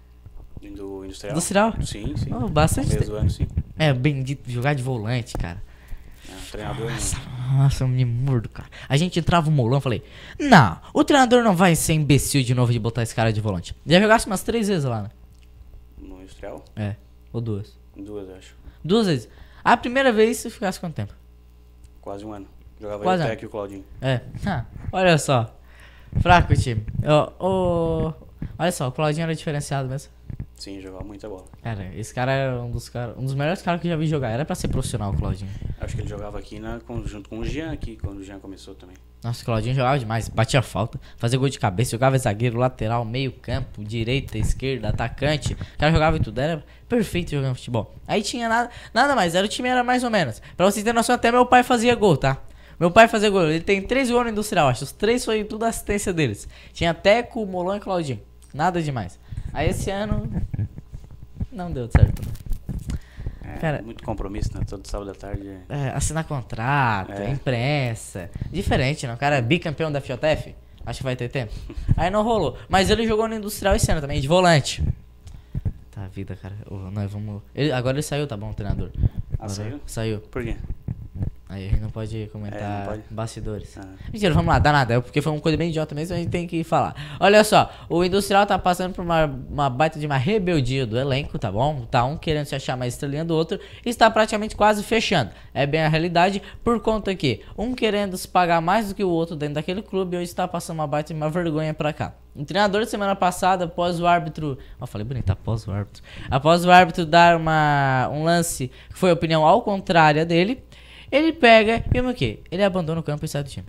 Do industrial? Industrial? Sim, sim. Oh, bastante. Começo do ano, sim. É, bendito, jogar de volante, cara. É, o treinador Nossa, não. nossa, eu me mordo, cara. A gente entrava o molão, falei, não, o treinador não vai ser imbecil de novo de botar esse cara de volante. Já jogasse umas três vezes lá, né? No industrial? É, ou duas. Duas, acho. Duas vezes. A primeira vez, se ficasse quanto tempo? Quase um ano. Jogava Quase ele um até aqui o Claudinho. É, ah, olha só. Fraco o time. Ó, ó, olha só, o Claudinho era diferenciado mesmo. Sim, jogava muita bola. Cara, esse cara era um dos, cara, um dos melhores caras que eu já vi jogar. Era pra ser profissional, o Claudinho. Acho que ele jogava aqui na, com- junto com o Jean aqui, quando o Jean começou também. Nossa, o Claudinho jogava demais. Batia falta, fazia gol de cabeça, jogava zagueiro, lateral, meio campo, direita, esquerda, atacante. O cara jogava em tudo, era perfeito jogando futebol. Aí tinha nada, nada mais, era, o time era mais ou menos. Pra vocês terem noção, até meu pai fazia gol, tá? Meu pai fazia gol, ele tem três gols no Industrial, acho. Os três foi tudo assistência deles. Tinha Teco, Molon e Claudinho. Nada demais. Aí esse ano não deu certo. É, Cara- muito compromisso, né? Todo sábado à tarde. é- É, assinar contrato, É. imprensa. Diferente, né? O cara é bicampeão da F J F. Acho que vai ter tempo. Aí não rolou. Mas ele jogou no Industrial esse ano também, de volante. Tá, vida, cara. Ô, nós vamos. Ele, agora ele saiu, tá bom, o treinador. Ah, Agora saiu? Saiu. Por quê? Aí a gente não pode comentar É, não pode? bastidores. Ah, Mentira, vamos lá, dá nada. É porque foi uma coisa bem idiota mesmo, a gente tem que falar. Olha só, o Industrial tá passando por uma, uma baita de uma rebeldia do elenco, tá bom? Tá um querendo se achar mais estrelinha do outro e está praticamente quase fechando. É bem a realidade, por conta que um querendo se pagar mais do que o outro dentro daquele clube, hoje está passando uma baita de uma vergonha pra cá. O treinador de semana passada, após o árbitro... Ó, falei bonito, após o árbitro. Após o árbitro dar uma, um lance que foi a opinião ao contrária dele, ele pega e o quê? Ele abandona o campo e sai do time.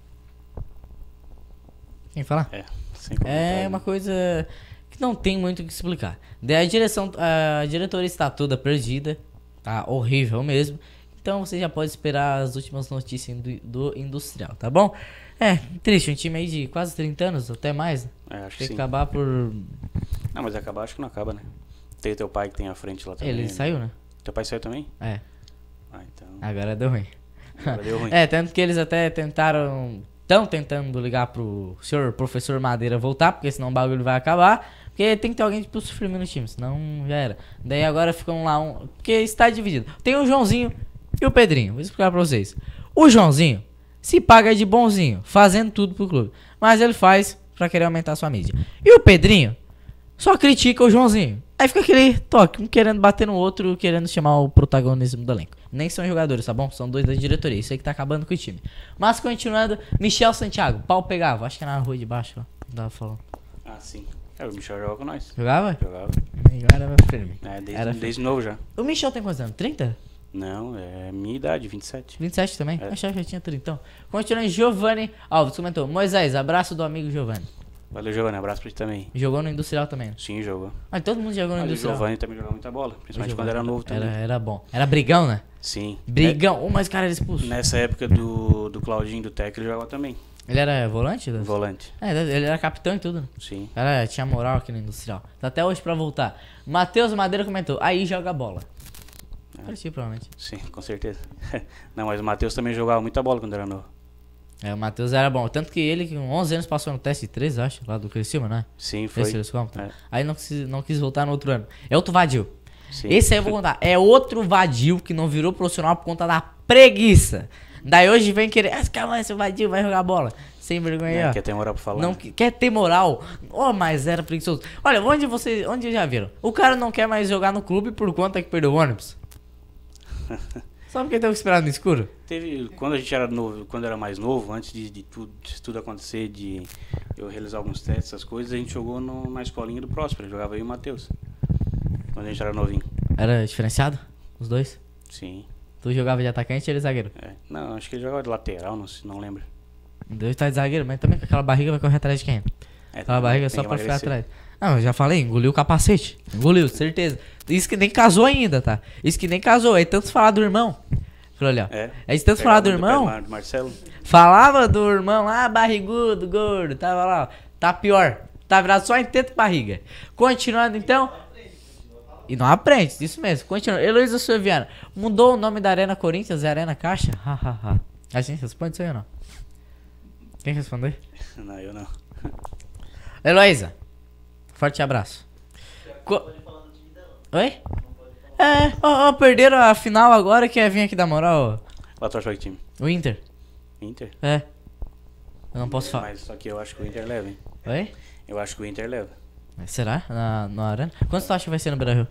Quem falar? é, sem É comentário. uma coisa que não tem muito o que explicar. Daí a direção, a diretoria está toda perdida, tá horrível mesmo. Então você já pode esperar as últimas notícias do, do Industrial, tá bom? É, triste, um time aí de quase trinta anos, até mais. É, acho que Tem que sim. acabar por... Não, mas acabar, acho que não acaba, né? Tem teu pai que tem à frente lá também. Ele saiu, né? Teu pai saiu também? É, Ah, então. agora deu ruim. Agora deu ruim. É, tanto que eles até tentaram... Estão tentando ligar pro senhor professor Madeira voltar, porque senão o bagulho vai acabar. Porque tem que ter alguém pro sofrimento no time, senão já era. Daí agora ficam lá um... Porque está dividido. Tem o Joãozinho e o Pedrinho. Vou explicar pra vocês. O Joãozinho se paga de bonzinho, fazendo tudo pro clube. Mas ele faz pra querer aumentar a sua mídia. E o Pedrinho só critica o Joãozinho. Aí fica aquele toque, um querendo bater no outro, querendo chamar o protagonismo do elenco. Nem são jogadores, tá bom? São dois da diretoria. Isso aí que tá acabando com o time. Mas continuando, Michel Santiago, pau pegava. Acho que era na rua de baixo, ó. Não tava falando. Ah, sim. É, o Michel joga com nós. Jogava? Jogava. Agora era firme. É, desde, Era desde novo já. O Michel tem quantos anos? trinta? Não, é minha idade, vinte e sete. vinte e sete também? É. Achava que já tinha trinta. Então, continuando, Giovanni Alves comentou. Moisés, abraço do amigo Giovanni. Valeu, Giovanni. Abraço pra ti também. Jogou no Industrial também. Né? Sim, jogou. Ah, todo mundo jogou no Mas o Industrial. Giovanni também jogava muita bola, principalmente O quando era Giovanni novo também. Era, era bom. Era brigão, né? Sim. Brigão. Oh, mas o cara era expulso. É, nessa época do, do Claudinho, do Tec, ele jogava também. Ele era volante? Deus? Volante. É, ele era capitão e tudo, né? Sim. O cara tinha moral aqui no Industrial. Tá até hoje pra voltar. Matheus Madeira comentou. Aí joga bola. Ah. Parecia, provavelmente. Sim, com certeza. Não, mas o Matheus também jogava muita bola quando era novo. É, o Matheus era bom. Tanto que ele, com onze anos, passou no teste de três, acho, lá do Criciúma, né? Sim, foi. Esse eles compram. É. Aí não quis, não quis voltar no outro ano. É outro vadio. Sim. Esse aí eu vou contar. É outro vadio que não virou profissional por conta da preguiça. Daí hoje vem querer. Ah, calma, esse vadio vai jogar bola. Sem vergonha aí, É, ó. quer ter moral pra falar? Não né? que- quer ter moral. Oh, mas era preguiçoso. Olha, onde vocês. Onde já viram? O cara não quer mais jogar no clube por conta que perdeu o ônibus. Só porque teve que esperar no escuro? Teve, quando a gente era novo, quando era mais novo, antes de, de tudo, de tudo acontecer, de eu realizar alguns testes, essas coisas, a gente jogou no, na escolinha do Próspero, jogava eu e o Matheus. Quando a gente era novinho. Era diferenciado? Os dois? Sim. Tu jogava de atacante e ele zagueiro. É. Não, acho que ele jogava de lateral, não, sei- não lembro. Deus tá de zagueiro, mas também com aquela barriga vai correr atrás de quem? É, Aquela tem- barriga tem só que pra ficar emagrecer. atrás. Não, eu já falei, engoliu o capacete. Engoliu, certeza. Isso que nem casou ainda, tá? Isso que nem casou. Aí tanto falar do irmão. Falou ali, ó. É. Aí tanto falar do Pegava no pé irmão. Mar- do Marcelo. Falava do irmão lá, barrigudo, gordo. Tava lá, ó. Tá pior. Tá virado só em teto e barriga. Continuando então. E não aprende, isso mesmo. Continuando. Heloísa Silviana. Mudou o nome da Arena Corinthians, é Arena Caixa? Hahaha. A gente responde isso aí ou não? Quem responder? Não, eu não. Heloísa. Forte abraço. Co- Oi? É, ó, ó, perderam a final agora, quer vir aqui dar moral, Lá tu achou que time? ó. O Inter. Inter? É. Eu não posso falar. Mas só que eu acho que o Inter leva, hein? Oi? Eu acho que o Inter leva. Será? Na, na arena? Quanto tu acha que vai ser no Beira-Rio?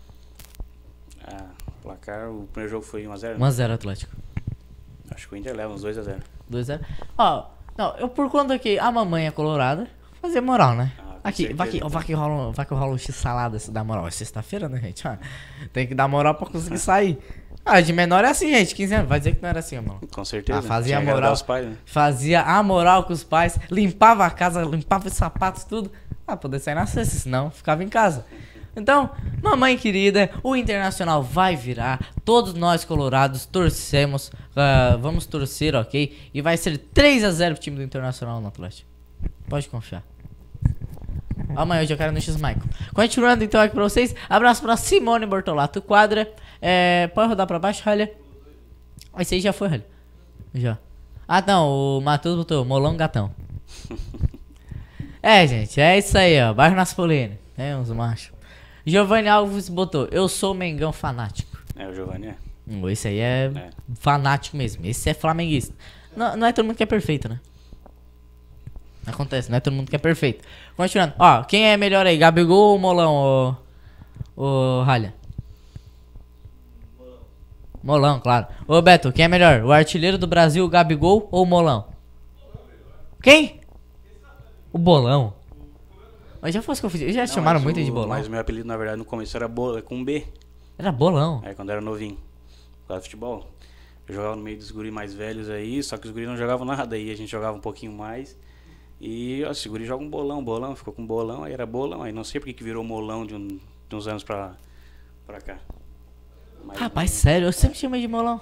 Ah, o placar, o primeiro jogo foi um a zero. um a zero Atlético. Acho que o Inter leva uns dois a zero. dois a zero. Ó, não, eu por conta que a mamãe é colorada, fazer moral, né? Ah, com Aqui, vai que, certeza. vai que rola, um- vai que rola um x-salada se dá moral. É sexta-feira, né, gente? Ah, tem que dar moral pra conseguir sair. Ah, de menor é assim, gente. quinze anos. Vai dizer que não era assim, mano. Com certeza. Ah, fazia Tinha que agradar moral. os pais, né? Fazia a moral com os pais, limpava a casa, limpava os sapatos, tudo. Ah, poder sair na sexta, senão ficava em casa. Então, mamãe querida, o Internacional vai virar. Todos nós colorados torcemos. ah, vamos torcer, ok? E vai ser três a zero pro time do Internacional no Atlético. Pode confiar. Amanhã eu já quero no X-Michael. Continuando então aqui pra vocês. Abraço pra Simone Bortolato Quadra. É, pode rodar pra baixo, Ralha? Esse aí já foi, Ralha. Já. Ah, não. O Matheus botou Molão Gatão. É, gente. É isso aí, ó. Bairro Naspolini. É uns machos. Giovanni Alves botou. Eu sou Mengão fanático. É, o Giovanni é. Hum, Esse aí é, É. fanático mesmo. Esse é flamenguista. Não, não é todo mundo que é perfeito, né? Acontece, não é todo mundo que é perfeito. Continuando. Ó, quem é melhor aí? Gabigol ou Molão, ô, ô Ralha? Molão, claro. Ô Beto, quem é melhor? O artilheiro do Brasil, Gabigol ou Molão? Quem? O Bolão. Mas já fosse confundido. Já Não, chamaram mas muito o- de Bolão. Mas o meu apelido, na verdade, no começo era Bola, com B. Era Bolão. É, quando era novinho. Lá de futebol. Eu jogava no meio dos guris mais velhos aí, só que os guris não jogavam nada aí. A gente jogava um pouquinho mais. E, ó, esse guri joga um bolão, bolão. Ficou com bolão, aí era bolão. Aí não sei porque que virou molão de, um, de uns anos pra, pra cá. Mas, Rapaz, sério, eu sempre chamei de Molão.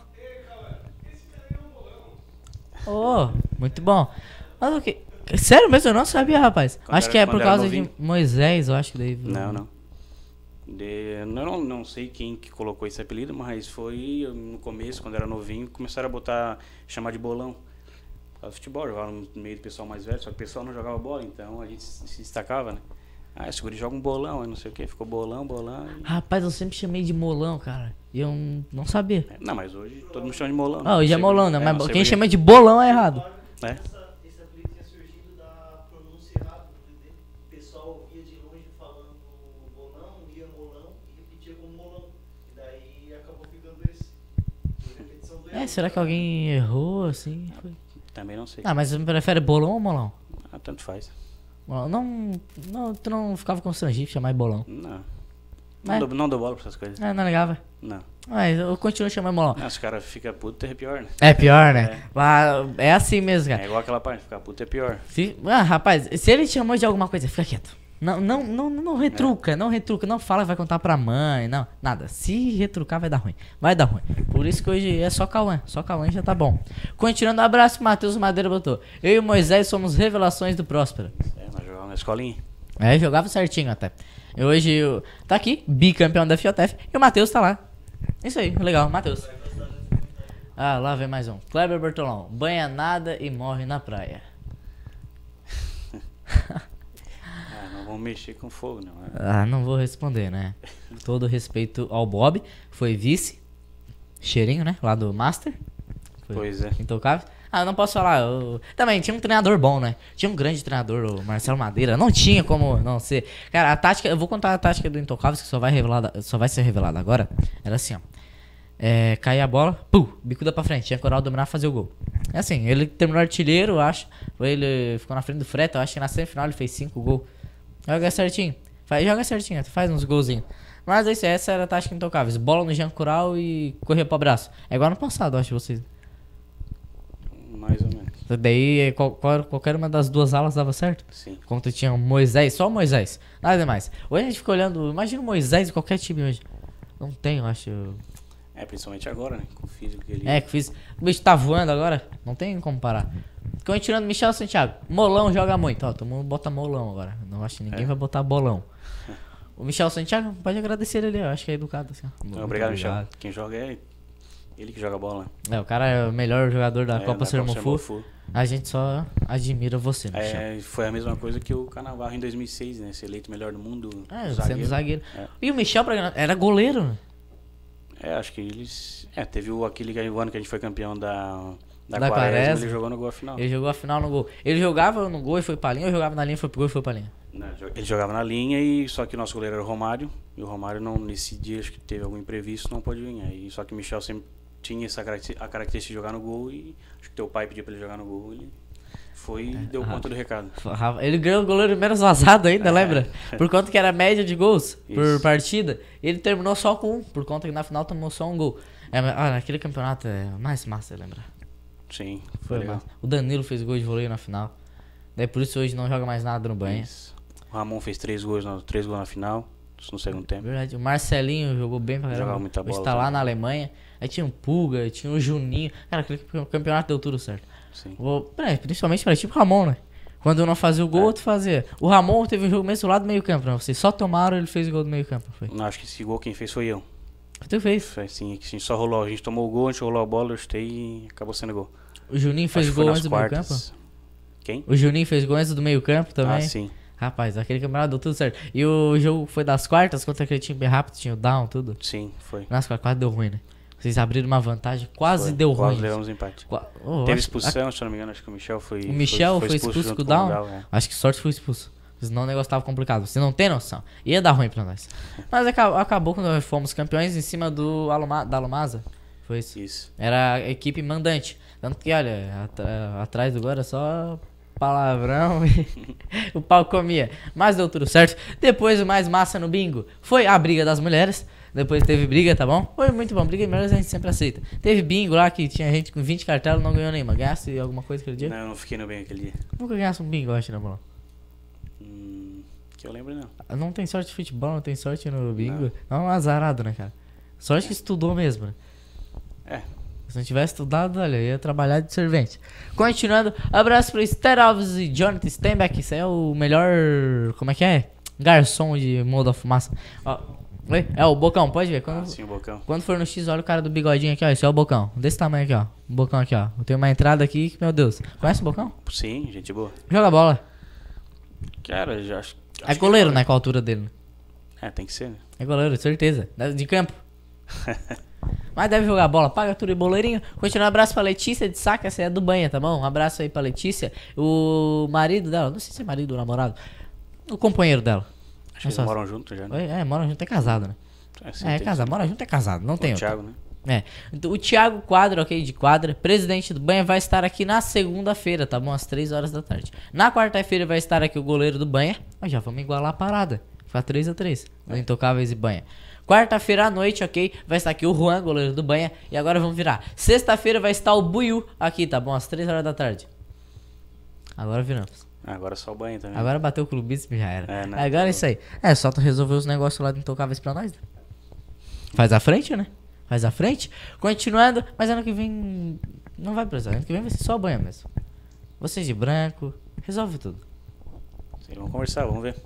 Oh, muito bom. Mas o que? Sério mesmo, eu não sabia, rapaz. Quando acho era- que é quando por era causa de novinho. Moisés, eu acho que daí. Não, não. De, não, não sei quem que colocou esse apelido, mas foi no começo, quando era novinho, começaram a botar, chamar de bolão. Por causa do futebol, jogava no meio do pessoal mais velho, só que o pessoal não jogava bola, então a gente se se destacava, né? Ah, esse guri joga um bolão, aí não sei o que, ficou bolão, bolão. E... Rapaz, eu sempre chamei de Molão, cara. E eu n- não sabia. Não, mas hoje todo mundo chama de molão. Ah, hoje é Não sei Molão, por- né? é, Mas não sei quem por quê. chama de Bolão é errado. É? Essa- Esse apelido tinha surgido da pronúncia errada. O pessoal ouvia de longe falando bolão, lia molão e repetia como molão. E daí acabou ficando esse. Por repetição do É, erro. será que alguém errou assim? Foi. Também não sei. Ah, mas você prefere Bolão ou Molão? Ah, tanto faz. Molão. Não, não, tu não ficava constrangido de chamar de Bolão. Não. Não, É. dou, não dou bola pra essas coisas. É, não ligava. Não. Mas eu continuo chamando molão. Não, se o cara fica puto, é pior, né? É pior, né? Mas é assim mesmo, É cara. igual aquela parte, ficar puto é pior. Se- ah, rapaz, se ele te chamou de alguma coisa, fica quieto. Não, não, não, não retruca, não retruca, não fala que vai contar pra mãe, não, nada. Se retrucar vai dar ruim, vai dar ruim. Por isso que hoje é só Cauã, só Cauã já tá bom. Continuando, abraço pro Matheus Madeira botou. Eu e o Moisés somos revelações do Próspero. É, nós jogávamos na escolinha. É, jogava certinho até. E hoje eu- tá aqui, bicampeão da F J F, e o Matheus tá lá. Isso aí, legal, Matheus. Ah, lá vem mais um. Kleber Bertolão, banha nada e morre na praia. Ah, não vamos mexer com fogo, não. É. Ah, não vou responder, né? Todo respeito ao Bob, foi vice. Cheirinho, né? Lá do Master. Foi Pois é. intocável. Ah, eu não posso falar. eu- Também tinha um treinador bom, né? Tinha um grande treinador, o Marcelo Madeira. Não tinha como não ser. Cara, a tática. Eu vou contar a tática do Intocáveis, que só vai, revelada, só vai ser revelada agora. Era assim, ó. É, caía a bola, pum, bicuda pra frente. Tinha Coral dominar e fazer o gol. É assim, ele terminou artilheiro, eu acho. Ele ficou na frente do Freta, eu acho que na semifinal ele fez cinco gols. Joga certinho. Faz, joga certinho, faz uns golzinhos. Mas é isso, essa era a tática Intocáveis. Bola no Jean Coral e correr pro abraço. É igual no passado, eu acho, vocês. Mais ou menos. Daí qual- qual- qualquer uma das duas alas dava certo. Sim. Quando tinha o Moisés, só o Moisés. Nada demais. Hoje a gente fica olhando, imagina o Moisés em qualquer time hoje. Não tem, eu acho. É, principalmente agora, né? Com o físico que ele... É, que fiz. O bicho tá voando agora. Não tem como parar. Continuando, Michel Santiago. Molão joga muito. Ó, todo mundo bota molão agora. Não acho que ninguém É. vai botar bolão. O Michel Santiago, pode agradecer ele, eu acho que é educado assim. ó. Então, Muito obrigado, Michel. Quem joga é ele que joga bola. É, o cara é o melhor jogador da É, Copa da Sermofu. Sermofu. A gente só admira você, Michel. É, foi a mesma coisa que o Canavarro em dois mil e seis, né? Ser eleito melhor do mundo. É, zagueiro. sendo zagueiro. É. E o Michel pra- era goleiro, né? É, acho que eles... É, teve o, aquele ano que a gente foi campeão da, da, Da Quaresma, Quaresma. ele jogou no gol final. Ele jogou a final no gol. Ele jogava no gol e foi pra linha, ou jogava na linha, foi pro gol e foi pra linha? Não, ele jogava na linha, e só que o nosso goleiro era o Romário. E o Romário, não, nesse dia, acho que teve algum imprevisto, não pôde vir. Aí, só que o Michel sempre tinha essa caracter- a característica de jogar no gol. E acho que teu pai pediu pra ele jogar no gol. Ele foi e deu conta do recado. Ele ganhou o goleiro menos vazado ainda, É. lembra? Por conta que era média de gols por Isso. partida. Ele terminou só com um, por conta que na final tomou só um gol. É, mas, ah, naquele campeonato é mais massa, lembra? Sim, foi, Foi legal. massa. O Danilo fez gol de voleio na final. Daí por isso hoje não joga mais nada no banho. Isso. O Ramon fez três gols, no, três gols na final, no segundo tempo. Verdade. O Marcelinho jogou bem pra caramba. Jogava muita Hoje bola tá lá também. na Alemanha. Aí tinha o Pulga, tinha o Juninho. Cara, aquele campeonato deu tudo certo. Sim. O- é, principalmente pra tipo o Ramon, né? Quando um não fazia o gol, É. outro fazia. O Ramon teve um jogo mesmo lá do meio campo, né? Vocês só tomaram, ele fez o gol do meio campo, foi? Não, acho que esse gol quem fez foi eu. Tu fez. Foi assim, que a gente só rolou. A gente tomou o gol, a gente rolou a bola, eu chutei e acabou sendo gol. O Juninho fez Acho que foi gol nas antes do meio campo? quartas. Quem? O Juninho fez gol antes do meio campo também. Ah, sim. Rapaz, aquele campeonato deu tudo certo. E o jogo foi das quartas contra aquele time bem rápido, tinha o down, tudo. Sim, foi. Nas quartas, quase deu ruim, né? Vocês abriram uma vantagem, quase Foi. deu Quase ruim. levamos empate. Qua- Oh, Teve acho- expulsão, se eu não me engano, acho que o Michel foi. O Michel foi, expulso, junto com o com down. Gal, é. Acho que sorte foi expulso. Senão o negócio tava complicado. Você não tem noção. Ia dar ruim pra nós. Mas aca- acabou quando nós fomos campeões em cima do Aluma, da Alumasa. Foi isso. Isso. Era a equipe mandante. Tanto que, olha, atra- atrás do agora só palavrão e o pau comia. Mas deu tudo certo. Depois o mais massa no bingo foi a briga das mulheres. Depois teve briga, tá bom? Foi muito bom. Briga de mulheres a gente sempre aceita. Teve bingo lá que tinha gente com vinte cartelas e não ganhou nenhuma. Ganhasse alguma coisa aquele dia? Não, eu não fiquei no bem aquele dia. Nunca ganhasse um bingo, eu acho, na bola. Hum, que eu lembro, não. Não tem sorte de futebol, não tem sorte no bingo. Não, é um azarado, né, cara? Sorte que estudou mesmo, né? É. Se não tivesse estudado, olha, ia trabalhar de servente. Continuando, abraço pro Esther Alves e Jonathan Steinbeck. Isso aí é o melhor. Como é que é? Garçom de Mold of Fumaça. Ó, oi? É o Bocão, pode ver? Quando, Ah, sim, o Bocão. quando for no X, olha o cara do bigodinho aqui, ó. Esse é o Bocão. Desse tamanho aqui, ó. O Bocão aqui, ó. Tem uma entrada aqui que, meu Deus. Conhece o Bocão? Sim, gente boa. Joga bola. Cara, já acho. É acho goleiro, que- né? Com a altura dele. É, tem que ser, né? É goleiro, certeza. De campo. Mas deve jogar bola, paga tudo e boleirinho. Continua, um abraço pra Letícia de Saca, essa é do Banha, tá bom? Um abraço aí pra Letícia. O marido dela, não sei se é marido ou namorado. O companheiro dela. Acho que É eles só- moram juntos já, né? Oi, É, mora junto, é casado, né? É, sim, É, é tem- casado, mora junto é casado, não tem O outro. Thiago, né? É. Então, o Thiago Quadra, ok, de Quadra, presidente do Banha, vai estar aqui na segunda-feira, tá bom? Às três horas da tarde. Na quarta-feira vai estar aqui o goleiro do Banha. Mas já vamos igualar a parada. Ficar três a três. É. Intocáveis e Banha. Quarta-feira à noite, ok? Vai estar aqui o Juan, goleiro do Banha. E agora vamos virar. Sexta-feira vai estar o Buiu aqui, tá bom? Às três horas da tarde. Agora viramos. Agora só o Banha também. Agora bateu o clubismo e já era. É, né? Agora é isso aí. É, só tu resolver os negócios lá do Intocáveis pra nós, né? Faz a frente, né? Faz a frente. Continuando, mas ano que vem não vai precisar. Ano que vem vai ser só o Banha mesmo. Vocês de branco, resolve tudo. Sim, vamos conversar, vamos ver.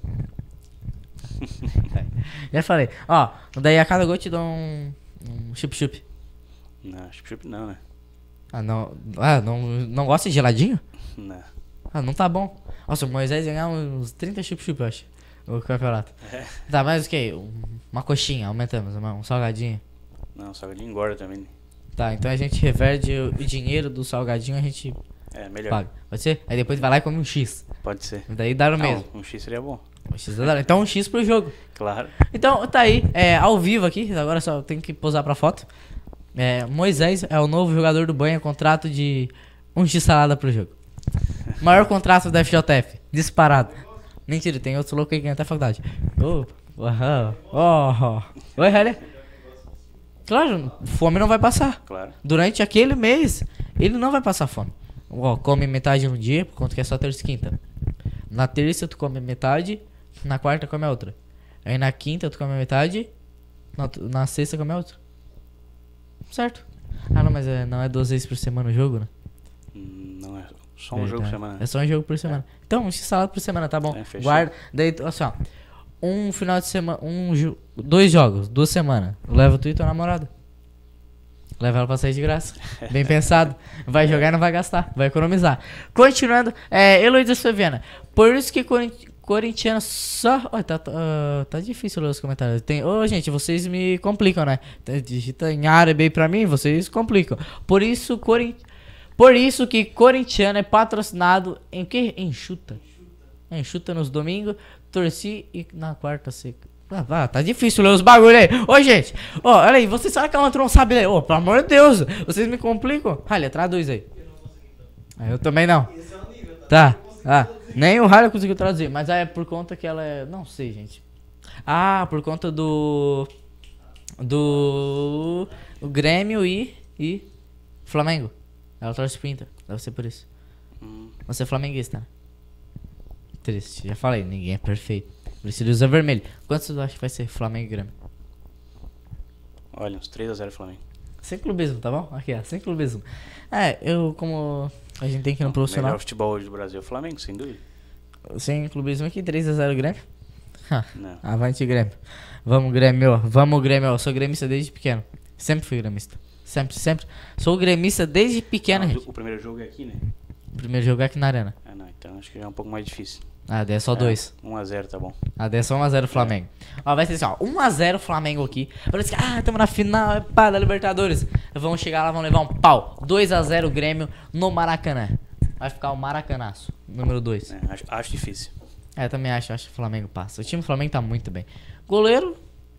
Já falei. Ó, daí a cada gol te dá um, um chup-chup. Não, chup-chup não, né? Ah, não. Ah, não, não gosta de geladinho? Não. Ah, não tá bom. Nossa, o Moisés ia ganhar uns trinta chup-chup, eu acho. O campeonato. É. Tá, mas o que? Uma coxinha, aumentamos, um salgadinho. Não, salgadinho engorda também. Né? Tá, então a gente reverte o, o dinheiro do salgadinho, a gente É, melhor. paga. Pode ser? Aí depois vai lá e come um X. Pode ser. Daí dá no Não, mesmo. um X seria bom. Um X dá- então um X pro jogo. Claro. Então tá aí, é, ao vivo aqui, agora só tem que posar pra foto. É, Moisés é o novo jogador do Banha, contrato de um X salada pro jogo. Maior contrato da F J F, disparado. Mentira, tem outros loucos aí que ganham até a faculdade. Oh, oh, oh. Oi, Halle. Claro, fome não vai passar. Claro. Durante aquele mês, ele não vai passar fome. Ó, come metade num dia, por conta que é só terça e quinta. Na terça tu come metade, na quarta come a outra. Aí na quinta tu come metade, na, na sexta come a outra. Certo? Ah não, mas é, não é duas vezes por semana o jogo, né? Hum, Não é só um jogo por semana. É só um jogo por semana. Então, um x-salada por semana, tá bom? É, fechou. Guarda. Daí, assim, ó. Um final de semana. Um, jo- dois jogos, duas semanas. Leva tu e tua namorada. Leva ela pra sair de graça. Bem pensado. Vai jogar e não vai gastar. Vai economizar. Continuando, é, Heloísa Silviana. Por isso que corin- corintiano só. Ó, tá, tá, ah, tá difícil ler os comentários. Tem, ô, gente, vocês me complicam, né? Digita em árabe aí pra mim, vocês complicam. Por isso, corin... Por isso que corintiano é patrocinado em que? Enxuta. Enxuta nos domingos, torci e na quarta seca. Ah, vá, tá difícil ler os bagulho aí. Ô, gente, ó, olha aí, vocês sabem que ela não sabe ler. Ô, pelo amor de Deus, vocês me complicam. Ralha, traduz aí. Ah, eu também não. Esse é o nível, Tá, tá? ah, nem o Ralha conseguiu traduzir, mas é por conta que ela é. Não sei, gente. Ah, por conta do. Do. O Grêmio e. E. Flamengo. Ela torce pro Inter, deve ser por isso. Hum, Você é flamenguista, né? Triste, já falei, ninguém é perfeito. Precisa usar vermelho. Quantos tu acha que vai ser Flamengo e Grêmio? olha, uns três a zero Flamengo. Sem clubismo, tá bom? Aqui, ó, sem clubismo. É, eu como a gente tem que ir no O profissional. melhor futebol hoje do Brasil é o Flamengo, sem dúvida. Sem clubismo aqui, três a zero Grêmio. Ha, Não. avante Grêmio. Vamos Grêmio, vamos Grêmio. Eu sou gremista desde pequeno. Sempre fui gremista. Sempre, sempre. Sou gremista desde pequeno, Não, gente. o primeiro jogo é aqui, né? O primeiro jogo é aqui na arena. Ah, não, então acho que já é um pouco mais difícil. Ah, daí é só dois. um a zero tá bom. Ah, daí é só um a zero Flamengo. Ó, vai ser assim, ó. um a zero Flamengo aqui. Parece que, ah, tamo na final, é pá, da Libertadores. Vamos chegar lá, vamos levar um pau. dois a zero Grêmio no Maracanã. Vai ficar o Maracanaço, número dois. É, acho, acho difícil. É, também acho, acho que o Flamengo passa. O time do Flamengo tá muito bem. Goleiro,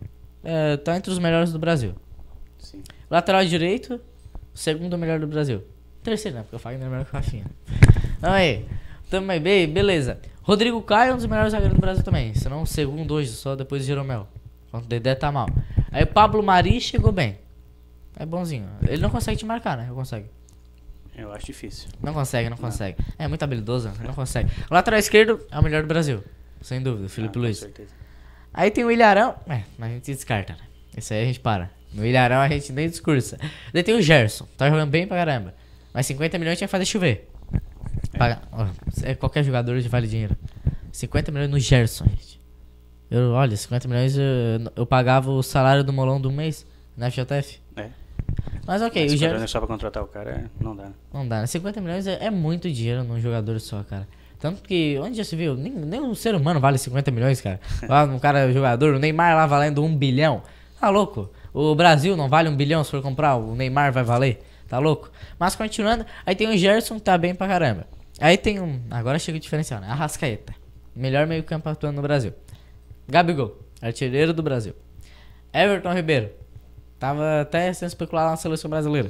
é, tá entre os melhores do Brasil. Sim. Lateral direito, segundo melhor do Brasil. Terceiro, né? Porque o Fagner é melhor que o Rafinha. Então aí, tamo aí, bem, beleza. Rodrigo Caio é um dos melhores zagueiros do Brasil também. Se não, o segundo hoje, só depois de Jeromel. O Dedé tá mal. Aí Pablo Mari chegou bem. É bonzinho. Ele não consegue te marcar, né? Eu consegue. Eu acho difícil. Não consegue, não consegue. É muito habilidoso, não consegue. O lateral esquerdo é o melhor do Brasil. Sem dúvida, Felipe Ah, Luiz. Com certeza. Aí tem o Ilharão. É, mas a gente descarta, né? Esse aí a gente para. No Ilharão a gente nem discursa. Daí tem o Gerson. Tá jogando bem pra caramba. Mas cinquenta milhões tinha que fazer chover. Paga, ó, é, qualquer jogador já vale dinheiro. cinquenta milhões no Gerson, gente. Eu, olha, cinquenta milhões eu, eu pagava o salário do Molão do mês na F J F. É. Mas ok, Mas o se for Gerson. só pra contratar o cara, é- não dá. Né? Não dá, né? cinquenta milhões é, é muito dinheiro num jogador só, cara. Tanto que, onde já se viu? Nem, nem um ser humano vale cinquenta milhões, cara. Lá um cara jogador, o Neymar lá valendo um bilhão. Tá louco? O Brasil não vale um bilhão se for comprar, o Neymar vai valer. Tá louco? Mas continuando, aí tem o Gerson que tá bem pra caramba. Aí tem um. Agora chega o diferencial, né? Arrascaeta. Melhor meio campo atuando no Brasil. Gabigol, artilheiro do Brasil. Everton Ribeiro. Tava até sendo especulado na seleção brasileira.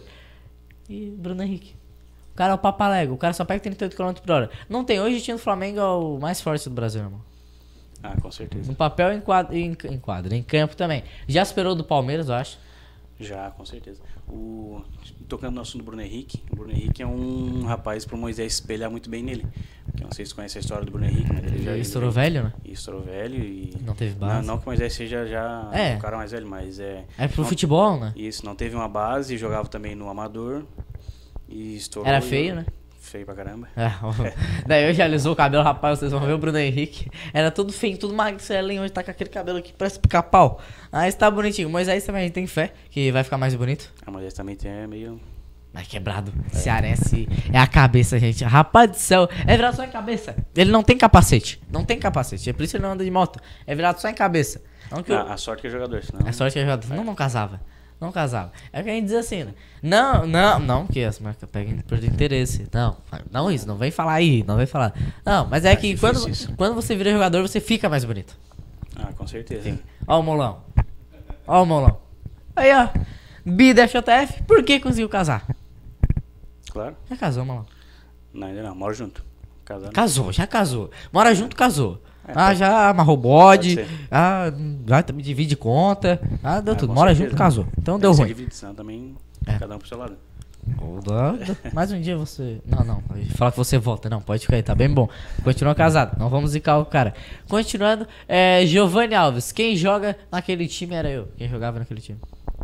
E Bruno Henrique. O cara é o papalego. O cara só pega trinta e oito quilômetros por hora. Não tem. Hoje o time do Flamengo é o mais forte do Brasil, irmão. Ah, com certeza. No papel e em quadro, em, em quadro, em campo também. Já esperou do Palmeiras, eu acho. Já, com certeza. O, tocando no assunto do Bruno Henrique, o Bruno Henrique é um rapaz pro Moisés espelhar muito bem nele. Porque eu não sei se você conhece a história do Bruno Henrique, mas ele já... Ele ele estourou veio- velho, né? E estourou velho e... Não teve Não, base. não que o Moisés seja já É. o cara mais velho, mas é... É pro não- futebol, né? Isso, não teve uma base, jogava também no amador e estourou. Era e- feio, né? Feio pra caramba. É, ó. Daí hoje alisou o cabelo, rapaz, vocês vão ver o Bruno Henrique. Era tudo feio, tudo magrelinho, hoje tá com aquele cabelo aqui, parece pica-pau. Aí está bonitinho. Moisés também a gente tem fé que vai ficar mais bonito. A Moisés também tem é meio... Mas quebrado. Cearense é a cabeça, gente. Rapaz do céu, é virado só em cabeça. Ele não tem capacete. Não tem capacete. É por isso que ele não anda de moto. É virado só em cabeça. Não que eu... Ah, a sorte que é jogador, senão... É sorte que é jogador. Não, não casava. Não casava. É o que a gente diz assim, né? Não, não, não que as marcas peguem por interesse. Não, não isso. Não vem falar aí. Não vem falar. Não, mas é Acho que difícil quando, isso. quando você vira jogador, você fica mais bonito. Ah, com certeza. Ó o Molão. Ó o Molão. Aí, ó. Bi da F J F, por que conseguiu casar? Claro. Já casou, Molão. Não, ainda não. Moro junto. Casando. Casou, já casou. Mora junto, casou. É, ah, pode- já amarrou bode. pode ser. Ah, já também divide conta. Ah, deu Ah, tudo. com Mora certeza. junto, casou. Então deu Tem que ser ruim. dividido, senão também É. cada um pro seu lado. Ou dá- dá- Mais um dia você. Não, não. Fala que você volta. Não, pode ficar aí, tá bem bom. Continua casado. Não vamos zicar o cara. Continuando, é. Giovanni Alves. Quem joga naquele time era eu. Quem jogava naquele time?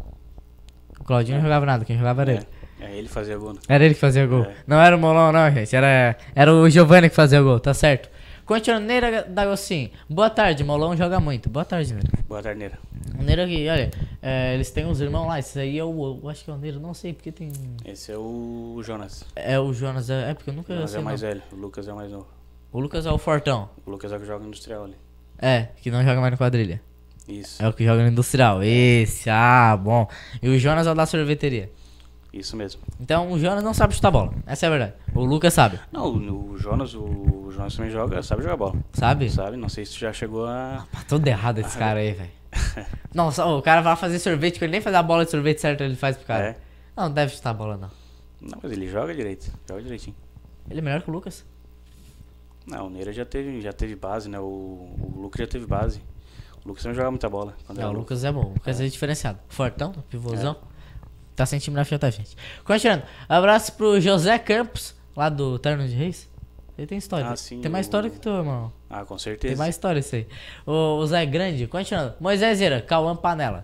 O Claudinho não jogava nada. Quem jogava era ele. É, é ele fazia gol. né? Era ele que fazia gol. É. Não era o Molão, não, gente. Era, era o Giovanni que fazia gol, tá certo. Continuando, Neira D'Agostinho. Boa tarde, Molão joga muito. Boa tarde, Neira. Boa tarde, Neira. O Neira aqui, olha. é, eles têm uns irmãos lá. Esse aí é o. Eu acho que é o Neira, não sei porque tem. Esse é o Jonas. É o Jonas, é, é porque eu nunca O Jonas é sei o mais não. velho. O Lucas é o mais novo. O Lucas é o Fortão. O Lucas é o que joga no industrial ali. É, que não joga mais no quadrilha. Isso. É o que joga no industrial. Esse, ah, bom. E o Jonas é o da sorveteria. Isso mesmo. Então o Jonas não sabe chutar bola. Essa é a verdade. O Lucas sabe. Não, o, o Jonas, o Jonas também joga, sabe jogar bola. Sabe? Sabe? Não sei se tu já chegou a. Tá tudo errado esse cara aí, velho. Não, só, o cara vai fazer sorvete, que ele nem faz a bola de sorvete certo, ele faz pro cara. É. Não, não deve chutar a bola, não. Não, mas ele joga direito. Joga direitinho. Ele é melhor que o Lucas. Não, o Neira já teve, já teve base, né? O, o Lucas já teve base. O Lucas também jogava muita bola. Quando Não, era o novo. Lucas é bom. O Lucas é, diferenciado. Fortão, pivôzão. Tá sem time na F J, gente. Continuando. Abraço pro José Campos, lá do Terno de Reis. Ele tem história. Ah, sim, tem mais o- história que tu, irmão. Ah, com Tem certeza. mais história isso aí. O, o Zé Grande, continuando. Moisés Eira, Cauã Panela.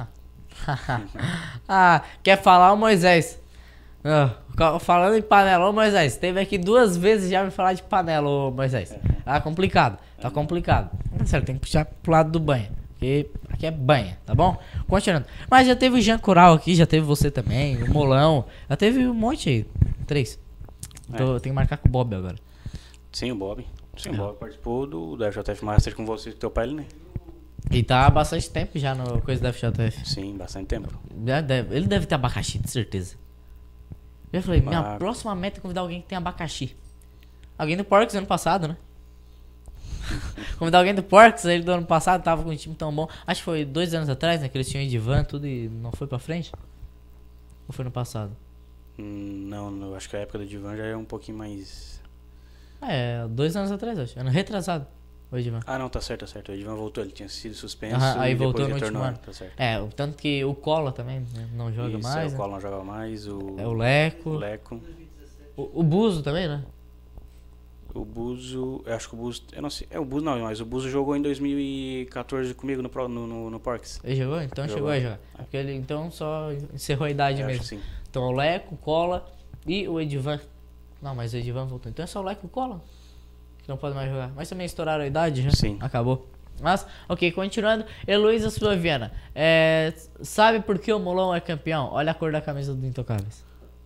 Ah, quer falar o Moisés? Ah, ca- falando em panela, ô Moisés, teve aqui duas vezes já me falar de panela, ô Moisés. Tá complicado, tá complicado. Tá certo, tem que puxar pro lado do banha. Porque aqui é banha, tá bom? Continuando. Mas já teve o Jean Coral aqui, já teve você também, o Molão. Já teve um monte aí. Três. Então eu tenho que marcar com o Bob agora. Sim, o Bob. Sim, o É. Bob participou do, do F J F Master com você e com teu pai, né? E tá há bastante tempo já no coisa da F J F. Sim, bastante tempo. Já deve- ele deve ter abacaxi, de certeza. Eu falei, minha Ah. próxima meta é convidar alguém que tem abacaxi. Alguém do Porcs ano passado, né? Convidar alguém do Porcs, ele do ano passado tava com um time tão bom. Acho que foi dois anos atrás, né? Que eles tinham Edivan, tudo e não foi pra frente. Ou foi no passado? Hum, não, não, acho que a época do Divan já é um pouquinho mais. É, dois anos atrás, acho. Ano retrasado, o Edivan. Ah, não, tá certo, tá certo. O Divan voltou, ele tinha sido suspenso. Aham, aí e depois voltou no retornou, último ano. Tá certo. É, o tanto que o Cola também né, não joga Isso, mais. é, né? o Cola não jogava mais, o, É o Leco. o Leco. O, o Buzo também, né? O Buzo, eu acho que o Buzo, eu não sei, é o Buzo não, mas o Buzo jogou em dois mil e quatorze comigo no, Pro- no, no, no Porks. Ele jogou? Então Jogou. chegou a jogar. É porque ele então só encerrou a idade Eu acho mesmo. que sim. Então o Leco, o Cola e o Edivan. Não, mas o Edivan voltou. Então é só o Leco e o Cola que não pode mais jogar. Mas também estouraram a idade já. Sim. Acabou. Mas, ok, continuando. Heloísa Suaviana. É, sabe por que o Molão é campeão? Olha a cor da camisa do Intocáveis.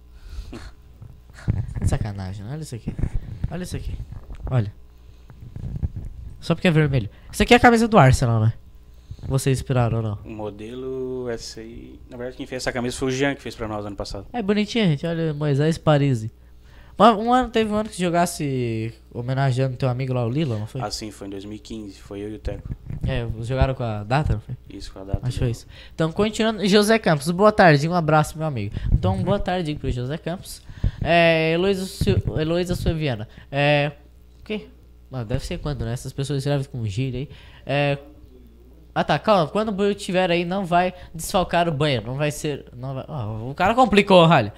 Sacanagem, né? Olha isso aqui. Olha isso aqui. Olha. Só porque é vermelho. Isso aqui é a camisa do Arsenal, né? Vocês inspiraram ou não? O modelo, essa aí. Na verdade, quem fez essa camisa foi o Jean que fez pra nós ano passado. É bonitinha, gente. Olha, Moisés Parisi. Mas um ano, teve um ano que jogasse homenageando teu amigo lá, o Lila, não foi? Ah, sim, foi em dois mil e quinze, foi eu e o Teco. É, jogaram com a data, não foi? Isso, com a data. Acho que do- foi isso. Então, continuando. José Campos, boa tarde. Um abraço, meu amigo. Então, boa tarde pro José Campos. É, Heloísa, Su- Heloísa Suaviana. É, o quê? Ah, deve ser quando, né? Essas pessoas escrevem com gíria aí. É... Ah tá, calma. Quando o Buiu estiver aí, não vai desfalcar o banheiro. Não vai ser. Não vai... Oh, o cara complicou, Rally.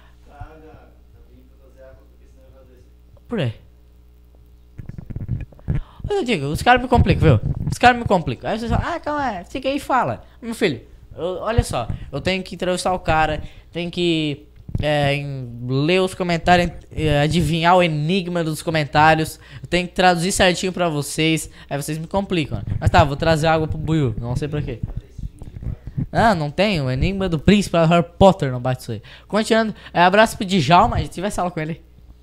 Por aí. Eu digo, os caras me complicam, viu? Os caras me complicam. Aí você fala, ah, calma aí, fica aí e fala. Meu filho, eu, olha só, eu tenho que entrevistar o cara, tenho que é, em, ler os comentários, é, adivinhar o enigma dos comentários, eu tenho que traduzir certinho pra vocês. Aí vocês me complicam. Mas tá, vou trazer água pro Buiu, não sei pra quê. Ah, não tem, o enigma do príncipe Harry Potter não bate isso aí. Continuando, é, abraço pro Djalma, a gente tivesse aula com ele.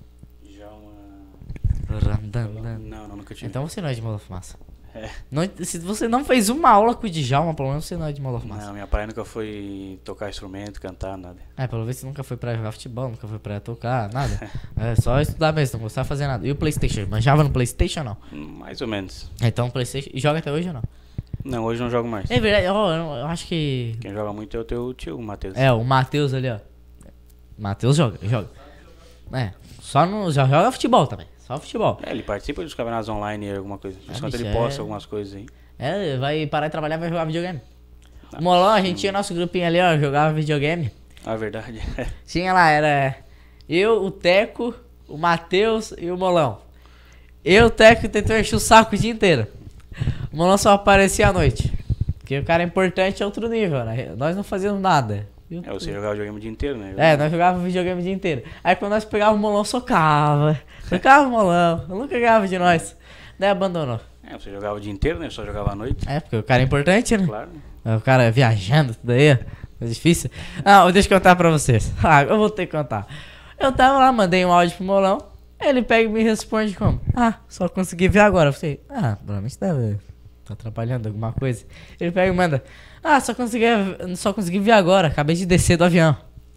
Não, não, nunca tive. Então você não é de Mola Fumaça. É. Não, se você não fez uma aula com o Djalma, pelo menos você não é de Mola Fumaça. Não, minha praia nunca foi tocar instrumento, cantar, nada. É, pelo menos você nunca foi pra jogar futebol, nunca foi pra tocar, nada. É só estudar mesmo, não gostava de fazer nada. E o PlayStation? Manjava no PlayStation ou não? Mais ou menos. Então o PlayStation. E joga até hoje ou não? Não, hoje não jogo mais. É verdade, ó, eu, eu acho que. Quem joga muito é o teu tio, o Matheus. É, o Matheus ali, ó. Matheus joga, joga. É, só no. Já joga futebol também. Só futebol. É, ele participa dos campeonatos online e alguma coisa. É, Enquanto bicho, ele posta é... algumas coisas aí. É, vai parar de trabalhar e vai jogar videogame. Não, o Moló, a gente tinha nosso grupinho ali, ó, jogava videogame. Ah, verdade. Tinha lá, era eu, o Teco, o Matheus e o Molão. Eu, o Teco, tentou encher o saco o dia inteiro. O Molão só aparecia à noite. Porque o cara é importante é outro nível, né? Nós não fazíamos nada. É, você jogava videogame o dia inteiro, né? É, nós jogávamos videogame o dia inteiro. Aí quando nós pegávamos o Molão, socava. Socava o Molão. Eu nunca ganhava de nós. Daí abandonou. É, você jogava o dia inteiro, né? Só jogava à noite. É, porque o cara é importante, né? Claro. O cara viajando, tudo aí, é difícil. Ah, deixa eu contar pra vocês. Ah, eu vou ter que contar. Eu tava lá, mandei um áudio pro Molão. Ele pega e me responde como? Ah, só consegui ver agora. Eu falei, ah, provavelmente deve tá atrapalhando alguma coisa. Ele pega e manda, ah, só consegui, só consegui ver agora. Acabei de descer do avião.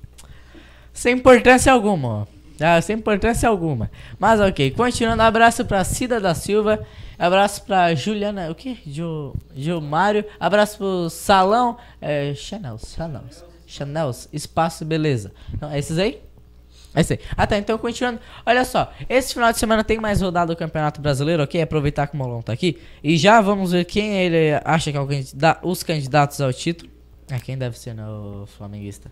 Sem importância alguma, ó. Ah, sem importância alguma. Mas ok, continuando, abraço pra Cida da Silva. Abraço pra Juliana, o que? Gil, Gilmário. Abraço pro Salão. É, Chanel, Chanel. Chanel, Espaço Beleza. Então, é esses aí? É esse aí. Ah tá, então continuando. Olha só, esse final de semana tem mais rodada do Campeonato Brasileiro, ok? Aproveitar que o Molon tá aqui. E já vamos ver quem ele acha que é o candida- os candidatos ao título. É, quem deve ser, né? O flamenguista.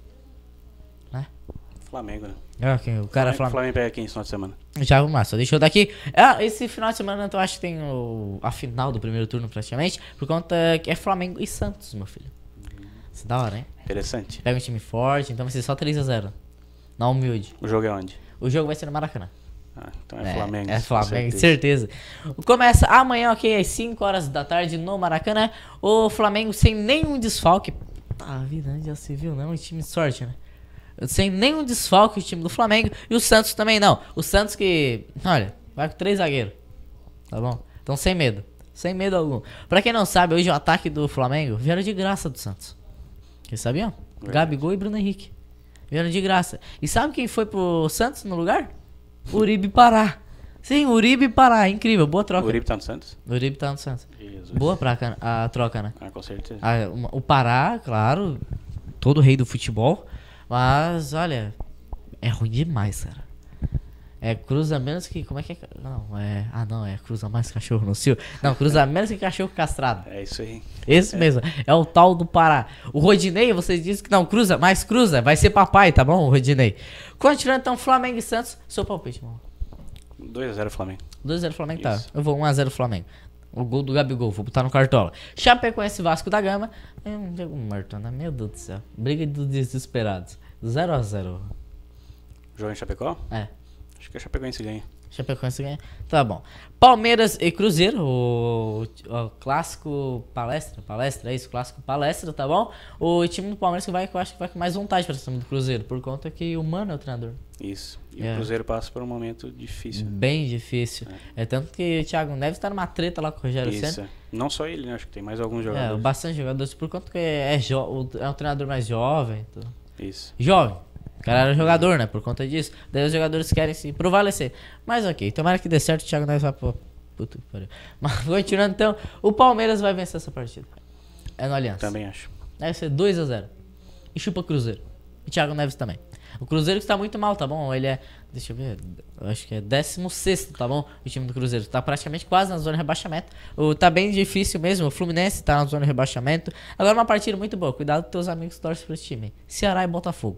Né? Flamengo, né? É, okay, o cara Flamengo, é Flamengo. Flamengo pega quem esse final de semana? Já vamos lá, só deixa eu daqui. Ah, esse final de semana eu acho que tem o, a final do primeiro turno praticamente. Por conta que é Flamengo e Santos, meu filho. Isso é da hora, hein? Interessante. Pega um time forte, então vai ser só três a zero. Na humilde. O jogo é onde? O jogo vai ser no Maracanã. Ah, então é, Flamengo. É com Flamengo, certeza. certeza. Começa amanhã, ok, às cinco horas da tarde no Maracanã. O Flamengo sem nenhum desfalque. Tá, a vida já se viu, não é um time de sorte, né? Sem nenhum desfalque o time do Flamengo. E o Santos também não. O Santos que, olha, vai com três zagueiros. Tá bom? Então sem medo. Sem medo algum. Pra quem não sabe, hoje o ataque do Flamengo vieram de graça do Santos. Vocês sabiam? Verdade. Gabigol e Bruno Henrique. Vieram de graça. E sabe quem foi pro Santos no lugar? Uribe Pará. Sim, Uribe Pará. Incrível, boa troca. O Uribe tá no Santos? O Uribe tá no Santos. Jesus. Boa praca, a troca, né? Ah, com certeza. Ah, o Pará, claro, todo rei do futebol. Mas, olha, é ruim demais, cara. É cruza menos que... Como é que é? Não, é... Ah, não, é cruza mais que cachorro no cio. Não, cruza menos que cachorro castrado. É isso aí. Esse é. mesmo. É o tal do Pará. O Rodinei, vocês dizem que não cruza, mas cruza. Vai ser papai, tá bom, o Rodinei? Continuando, então, Flamengo e Santos. Seu palpite, mano. dois a zero Flamengo. dois a zero Flamengo, Isso. tá. Eu vou um a zero Flamengo. O gol do Gabigol, vou botar no Cartola. Chapecoense Vasco da Gama. É um jogo morto, né? Meu Deus do céu. Briga dos desesperados. zero a zero. Jogo em Chapecó? É. Acho que a Chapecoense ganha. Chapecoense ganha. Tá bom. Palmeiras e Cruzeiro. O, o clássico palestra. Palestra, é isso? Clássico palestra, tá bom? O time do Palmeiras que vai, que eu acho que vai com mais vontade pra cima do Cruzeiro. Por conta que o Mano é o treinador. Isso. E É. o Cruzeiro passa por um momento difícil. Bem difícil. É, é tanto que o Thiago Neves tá numa treta lá com o Rogério Isso. Ceni. Não só ele, né? Acho que tem mais alguns É, jogadores. bastante jogadores. Por conta que é, jo o- é um treinador mais jovem. Tudo. Isso. Jovem. O cara era jogador, né? Por conta disso. Daí os jogadores querem se prevalecer. Mas ok, tomara que dê certo. O Thiago Neves vai pro... Puta que pariu. Mas continuando então, o Palmeiras vai vencer essa partida. É no Aliança. Também acho. Deve ser dois a zero. E chupa Cruzeiro. E Thiago Neves também. O Cruzeiro que tá muito mal, tá bom? Ele é, deixa eu ver, eu acho que é décimo sexto, tá bom? O time do Cruzeiro tá praticamente quase na zona de rebaixamento. O, tá bem difícil mesmo, o Fluminense tá na zona de rebaixamento. Agora uma partida muito boa, cuidado com teus amigos que torcem pra esse time. Ceará e Botafogo.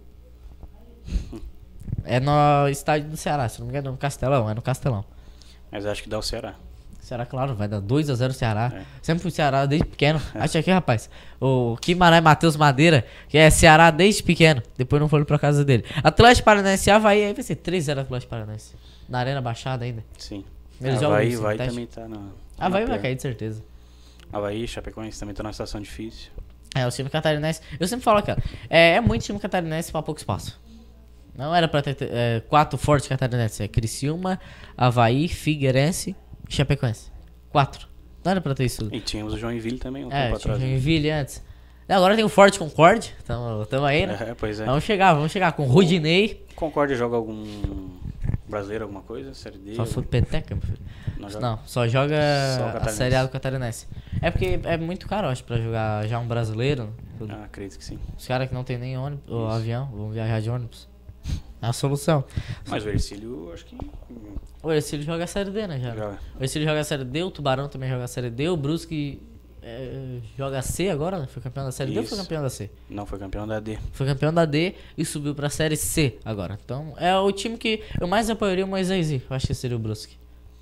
É no estádio do Ceará, se não me engano, no Castelão, é no Castelão. Mas acho que dá o Ceará. Ceará, claro, vai dar dois a zero Ceará. É. Sempre fui Ceará desde pequeno. Acha aqui, rapaz. O Guimarães Matheus Madeira, que é Ceará desde pequeno. Depois não foi pra casa dele. Atlético Paranaense e Avaí, aí vai ser três a zero Atlético Paranaense. Na Arena Baixada ainda. Sim. Eles É, jogam Havaí, isso, Havaí teste. também tá na... Avaí na vai pior. cair, de certeza. Havaí, Chapecoense também tá numa situação difícil. É, o time catarinense. Eu sempre falo, cara, é, é muito time catarinense pra pouco espaço. Não era pra ter é, quatro fortes catarinenses. É Criciúma, Avaí, Figueirense e Chapecoense. Quatro. Não era pra ter isso tudo. E tínhamos o Joinville também, um É, tempo tinha o atrás. né? Joinville antes. E agora tem o Forte Concorde. Tamo, tamo aí, né? É, pois é. Vamos chegar, vamos chegar com o Rudinei. Concórdia joga algum brasileiro, alguma coisa? Série D? Só foi peteca, meu filho. Não joga? Não, só joga Só o a catarinense. Série A do Catarinense. É porque é muito caro, eu acho, pra jogar já um brasileiro. Tudo. Ah, acredito que sim. Os caras que não tem nem ônibus, ou avião, vão viajar de ônibus. É a solução. Mas o Ercílio, acho que O Ercílio joga a Série D, né? Já. joga. O Ercílio joga a Série D, o Tubarão também joga a Série D, o Brusque é, joga a C agora, né? Foi campeão da Série D ou foi Isso. campeão da C? Não, foi campeão da D. Foi campeão da D e subiu pra Série C agora. Então é o time que eu mais apoiaria o Moisés. Eu acho que seria o Brusque.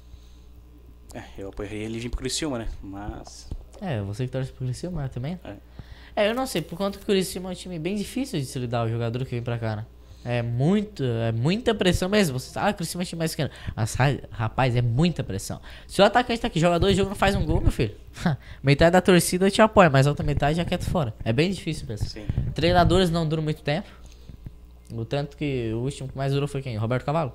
É, eu apoiei ele vir pro Criciúma, né? Mas... É, você que torce pro Criciúma também? É. É, eu não sei, por conta que o Criciúma é um time bem difícil de se lidar, o jogador que vem pra cá, né? É muito, é muita pressão mesmo. Você, ah, o Criciúma é um time mais pequeno. Mas, ra- rapaz, é muita pressão. Se o atacante tá aqui, joga dois jogos, não faz um gol, meu filho. Metade da torcida te apoia, mas a outra metade já quer tu fora. É bem difícil mesmo. Sim. Treinadores não duram muito tempo. O tanto que o último que mais durou foi quem? Roberto Cavalo?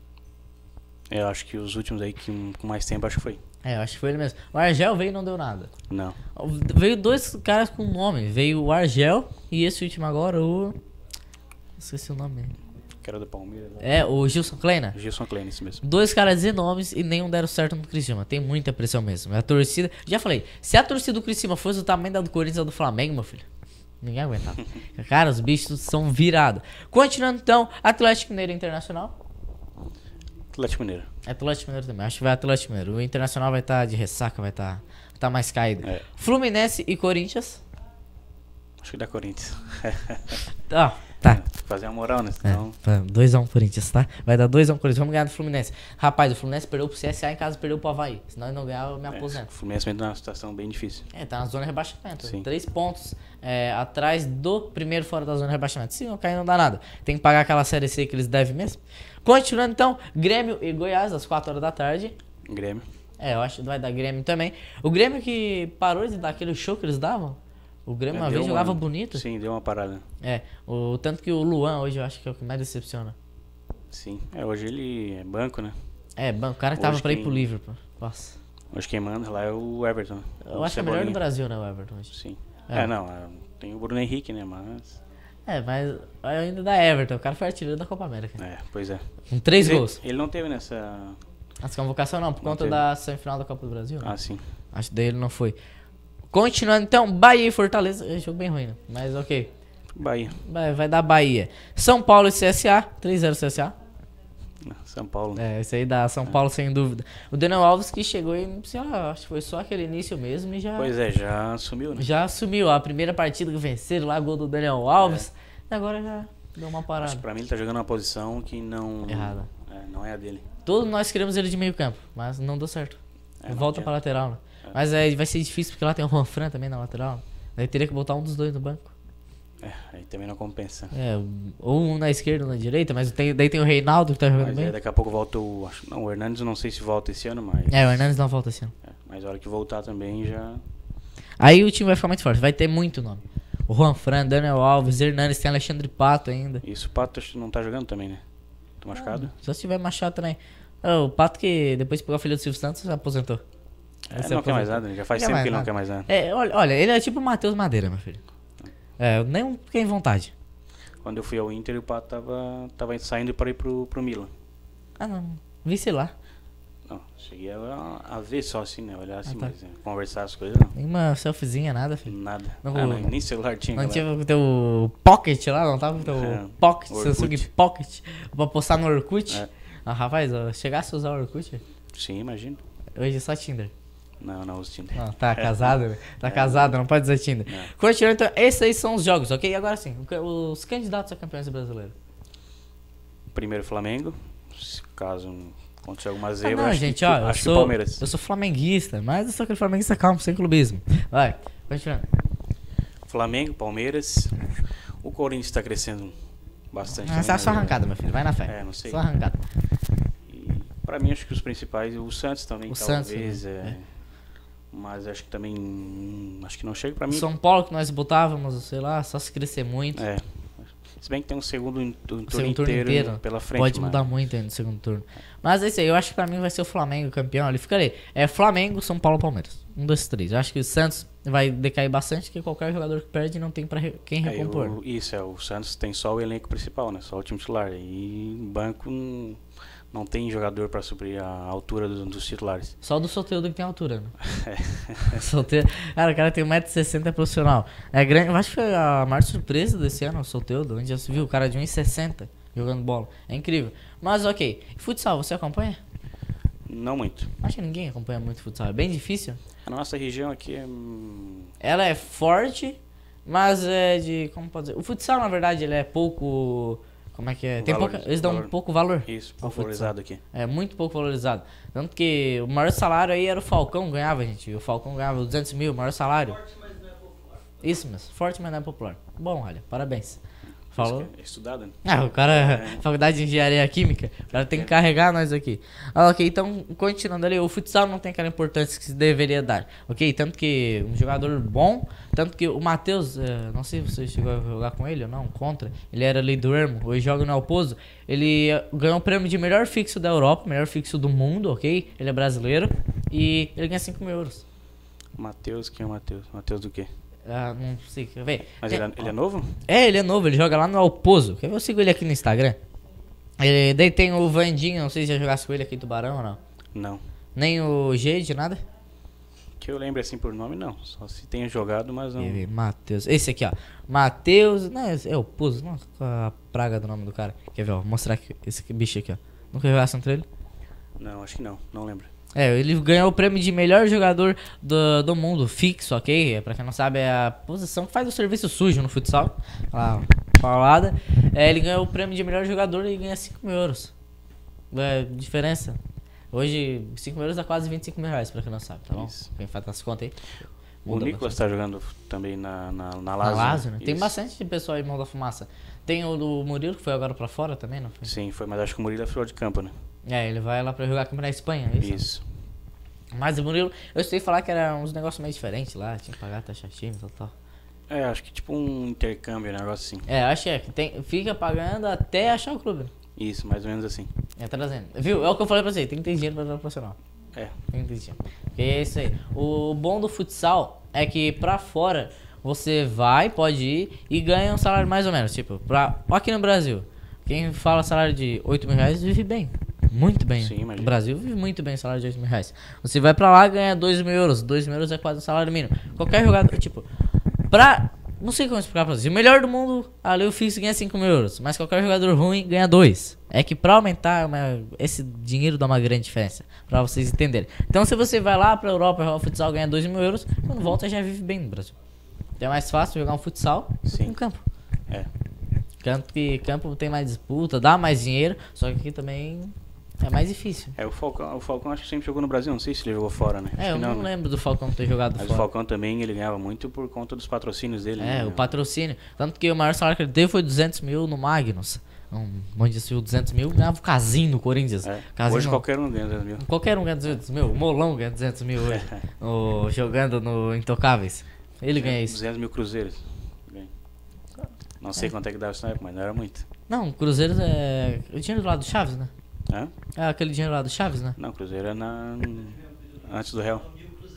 Eu acho que os últimos aí que com mais tempo, acho que foi. É, eu acho que foi ele mesmo. O Argel veio e não deu nada. Não. Veio dois caras com nome. Veio o Argel e esse último agora, o... Esqueci o nome. Que era do Palmeiras. né? É, o Gilson Kleina. Gilson Klein, isso mesmo. Dois caras de nomes e nenhum deram certo no Criciúma. Tem muita pressão mesmo. A torcida... Já falei, se a torcida do Criciúma fosse o tamanho da do Corinthians ou do Flamengo, meu filho, ninguém aguentava. Cara, os bichos são virados. Continuando então, Atlético Mineiro Internacional. Atlético Mineiro. Atlético Mineiro também. Acho que vai Atlético Mineiro. O Internacional vai estar de ressaca, vai estar tá mais caído. É. Fluminense e Corinthians. Acho que da Corinthians. Ó, tá. Fazer uma moral, né? É, Então, dois a um Corinthians, tá? Vai dar dois a um Corinthians. Vamos ganhar do Fluminense. Rapaz, o Fluminense perdeu pro C S A em casa, perdeu pro Avaí. Se nós não ganhar, eu me é, aposento. o Fluminense vem numa situação bem difícil. É, tá na zona de rebaixamento. Sim. Três pontos é, atrás do primeiro fora da zona de rebaixamento. Se não cair, não dá nada. Tem que pagar aquela Série C que eles devem mesmo. Continuando então, Grêmio e Goiás, às quatro horas da tarde. Grêmio. É, eu acho que vai dar Grêmio também. O Grêmio que parou de dar aquele show que eles davam. O Grêmio É, uma deu vez jogava bonito. Sim, deu uma parada. É, o tanto que o Luan hoje eu acho que é o que mais decepciona. Sim. É, hoje ele é banco, né? É, ban- o cara que tava Hoje pra ir quem- pro Liverpool. Nossa. Hoje quem manda lá é o Everton. Eu o acho que é o melhor do Cebolinha. Brasil, né, o Everton hoje. Sim. É. É, não. é, tem o Bruno Henrique, né? Mas... É, mas ainda dá Everton. O cara foi artilheiro da Copa América. É, pois é. Com três ele, gols. Ele não teve nessa... Essa convocação não, por Não conta teve. da semifinal da Copa do Brasil, né? Ah, sim. Acho que daí ele não foi. Continuando então, Bahia e Fortaleza. É jogo bem ruim, né? Mas ok. Bahia. Vai, vai dar Bahia. São Paulo e C S A. três a zero C S A. São Paulo. É, esse aí dá São Paulo sem dúvida. O Daniel Alves que chegou e, sei lá, acho que foi só aquele início mesmo e já, Pois é, já sumiu, né? já assumiu. A primeira partida que venceram lá, gol do Daniel Alves. E agora já deu uma Acho parada. que pra mim ele tá jogando uma posição que não... Errada. É, não é a dele. Todos nós queremos ele de meio campo, mas não deu certo. É, não Volta adianta. pra lateral, né? É. Mas é, vai ser difícil porque lá tem o Juan Fran também na lateral. Né? Daí teria que botar um dos dois no banco. É, aí também não compensa. É, ou um na esquerda ou na direita, mas tem, daí tem o Reinaldo que tá jogando Mas bem. aí daqui a pouco volta o... Acho, não, o Hernandes eu não sei se volta esse ano, mas... É, o Hernandes não volta esse ano. é, mas a hora que voltar também já... Aí o time vai ficar muito forte, vai ter muito nome. O Juan Fran, Daniel Alves, Hernandes, tem Alexandre Pato ainda. Isso o Pato acho que não tá jogando também, né? Tá machucado? Só se tiver Machado também. Ah, o Pato que depois de pegar o filho do Silvio Santos se aposentou. É, Ele se não quer mais aposentou. nada, né? Já faz Quer tempo mais que ele não nada. quer mais nada. É, olha, olha, ele é tipo o Matheus Madeira, meu filho. É, nem tem vontade. Quando eu fui ao Inter, o Pato tava, tava saindo para ir pro, pro Milan. Ah, não. Vi sei lá. Não, cheguei a, a ver só assim, né? Olhar assim, Ah, tá. mas é, conversar as coisas não. Nem uma selfiezinha, nada, filho. Nada. Não, ah, não- não, nem celular tinha. Não aquela tinha o teu Pocket lá, não tava o teu É, Pocket, Orkut. Samsung Pocket, pra postar no Orkut? É. Ah, rapaz, ó, chegasse a usar o Orkut, época. Sim, imagino. hoje é só Tinder. Não, não uso Tinder. Não, tá casado, né? Tá casado, não pode dizer Tinder. Não. Continuando, então, esses aí são os jogos, ok? E agora sim, o ca- os candidatos a campeões brasileiros. Primeiro Flamengo. Se caso acontecer alguma Ah, zebra, não, acho, gente, que, ó, eu acho que o sou, Palmeiras. eu sou flamenguista, mas eu sou aquele flamenguista calmo, sem clubismo. Vai, continuando. Flamengo, Palmeiras. O Corinthians tá crescendo bastante. Ah, também, é só né? arrancada, meu filho, vai na fé. É, não sei. Só arrancada. E pra mim, acho que os principais, o Santos também, O Santos, talvez. né? é. Mas acho que também. hum, Acho que não chega pra mim. São Paulo que nós botávamos, sei lá, só se crescer muito. É. Se bem que tem um segundo um turno, segundo turno inteiro, inteiro. pela frente. Pode mas- mudar muito ainda no segundo turno. Mas é isso aí, eu acho que pra mim vai ser o Flamengo campeão. Ali ficarei. É Flamengo, São Paulo, Palmeiras. Um, dois, três. Eu acho que o Santos vai decair bastante, porque qualquer jogador que perde não tem pra re- quem É, recompor. o- isso, é. O Santos tem só o elenco principal, né? Só o time titular. E o banco não, não tem jogador pra suprir a altura dos, dos titulares. Só do Soteldo que tem altura, né? Soteldo. Cara, o cara tem um metro e sessenta, é profissional. É grande. Eu acho que foi a maior surpresa desse ano, o Soteldo. Onde já se viu o cara de um e sessenta jogando bola. É incrível. Mas ok. Futsal, você acompanha? Não muito. Acho que ninguém acompanha muito futsal. É bem difícil. A nossa região aqui é. hum, Ela é forte, mas é de. Como pode dizer? O futsal, na verdade, ele é pouco. Como é que é? Tem Valor- pouca, eles dão valor- pouco valor. Isso, ao futsal. valorizado aqui. É muito pouco valorizado. Tanto que o maior salário aí era o Falcão, ganhava, gente. O Falcão ganhava duzentos mil, o maior salário. Forte, mas não é popular. Isso mesmo, forte, mas não é popular. Bom, olha, parabéns. Falou. Isso que É estudado, né? Ah, o cara, É. faculdade de engenharia química, o cara tem que carregar nós aqui. Ah, ok, então, continuando ali, o futsal não tem aquela importância que se deveria dar, ok? Tanto que um jogador bom, tanto que o Matheus, eh, não sei se você chegou a jogar com ele ou não, contra, ele era ali do Ermo, hoje joga no Alpozo, ele eh, ganhou o prêmio de melhor fixo da Europa, melhor fixo do mundo, ok? Ele é brasileiro e ele ganha cinco mil euros. Matheus, quem é o Matheus? Matheus do quê? Ah, não sei, quer ver? Mas Tem- ele, é, ele é novo? É, ele é novo, ele joga lá no Alpozo. Quer ver? Eu sigo ele aqui no Instagram. Ele, daí tem o Vandinho, não sei se já jogasse com ele aqui em Tubarão ou não. Não. Nem o Jade, nada. Que eu lembre assim por nome, não. Só se tenha jogado, mas não. Quer ver? Matheus. Esse aqui, ó. Matheus. Não, esse é o Pozo. Nossa, qual a praga do nome do cara. Quer ver, ó? Vou mostrar aqui, esse aqui, bicho aqui, ó. Nunca jogasse contra ele? Não, acho que não. Não lembro. É, ele ganhou o prêmio de melhor jogador do, do mundo, fixo, ok? É, pra quem não sabe, é a posição que faz o serviço sujo no futsal. Lá, falada. É, ele ganhou o prêmio de melhor jogador e ganha cinco mil euros. É, diferença. Hoje, cinco mil euros dá quase vinte e cinco mil reais, pra quem não sabe, tá bom? Isso. Quem faz as contas aí. O muda Nicolas bastante. tá jogando também na, na, na Na Lazio. Lazio, né? Tem Isso. bastante pessoal aí, Mão da Fumaça. Tem o do Murilo, que foi agora pra fora também, não foi? Sim, foi, mas acho que o Murilo é fora de campo, né? É, ele vai lá pra jogar aqui na Espanha, é isso? Isso. Mas o Murilo, eu sei falar que era uns negócios meio diferentes lá, tinha que pagar taxa time e tal, tal. É, acho que tipo um intercâmbio, um negócio assim. É, acho que é, que tem, fica pagando até achar o clube. Isso, mais ou menos assim. É trazendo. Viu? É o que eu falei pra você, tem que ter dinheiro pra jogar profissional. É. Tem que ter dinheiro. Porque é isso aí. O bom do futsal é que pra fora você vai, pode ir e ganha um salário mais ou menos. Tipo, pra, aqui no Brasil, quem fala salário de oito mil reais vive bem. Muito bem. Sim, imagino. O Brasil vive muito bem salário de oito mil reais. Você vai pra lá e ganha dois mil euros. dois mil euros é quase um salário mínimo. Qualquer jogador, tipo, pra. Não sei como explicar pra vocês. O melhor do mundo, ali o fixo ganha cinco mil euros. Mas qualquer jogador ruim ganha dois. É que pra aumentar, uma- esse dinheiro dá uma grande diferença. Pra vocês entenderem. Então se você vai lá pra Europa jogar futsal ganha dois mil euros, quando volta já vive bem no Brasil. Então é mais fácil jogar um futsal do que Sim. um campo. É. Tanto que campo tem mais disputa, dá mais dinheiro, só que aqui também é mais difícil. É, o Falcão, o Falcão acho que sempre jogou no Brasil, não sei se ele jogou fora, né? É, Acho eu que não, não, né? lembro do Falcão ter jogado Mas o fora. Falcão também, ele ganhava muito por conta dos patrocínios dele. É, né? o patrocínio. Tanto que o maior salário que ele teve foi duzentos mil no Magnus. Um monte de duzentos mil, ganhava o Casim no Corinthians. É. Casim Hoje não- qualquer um ganha duzentos mil. Qualquer um ganha duzentos mil. O Molão ganha duzentos mil hoje. o, jogando no Intocáveis. Ele ganha isso. duzentos mil cruzeiros. Ganha. Não sei quanto é que dava isso na época, mas não era muito. Não, Cruzeiro é. O dinheiro lá do Chaves, né? Hã? É aquele dinheiro lá do Chaves, né? Não, Cruzeiro é na... antes do Real. Mil cruzeiros. É.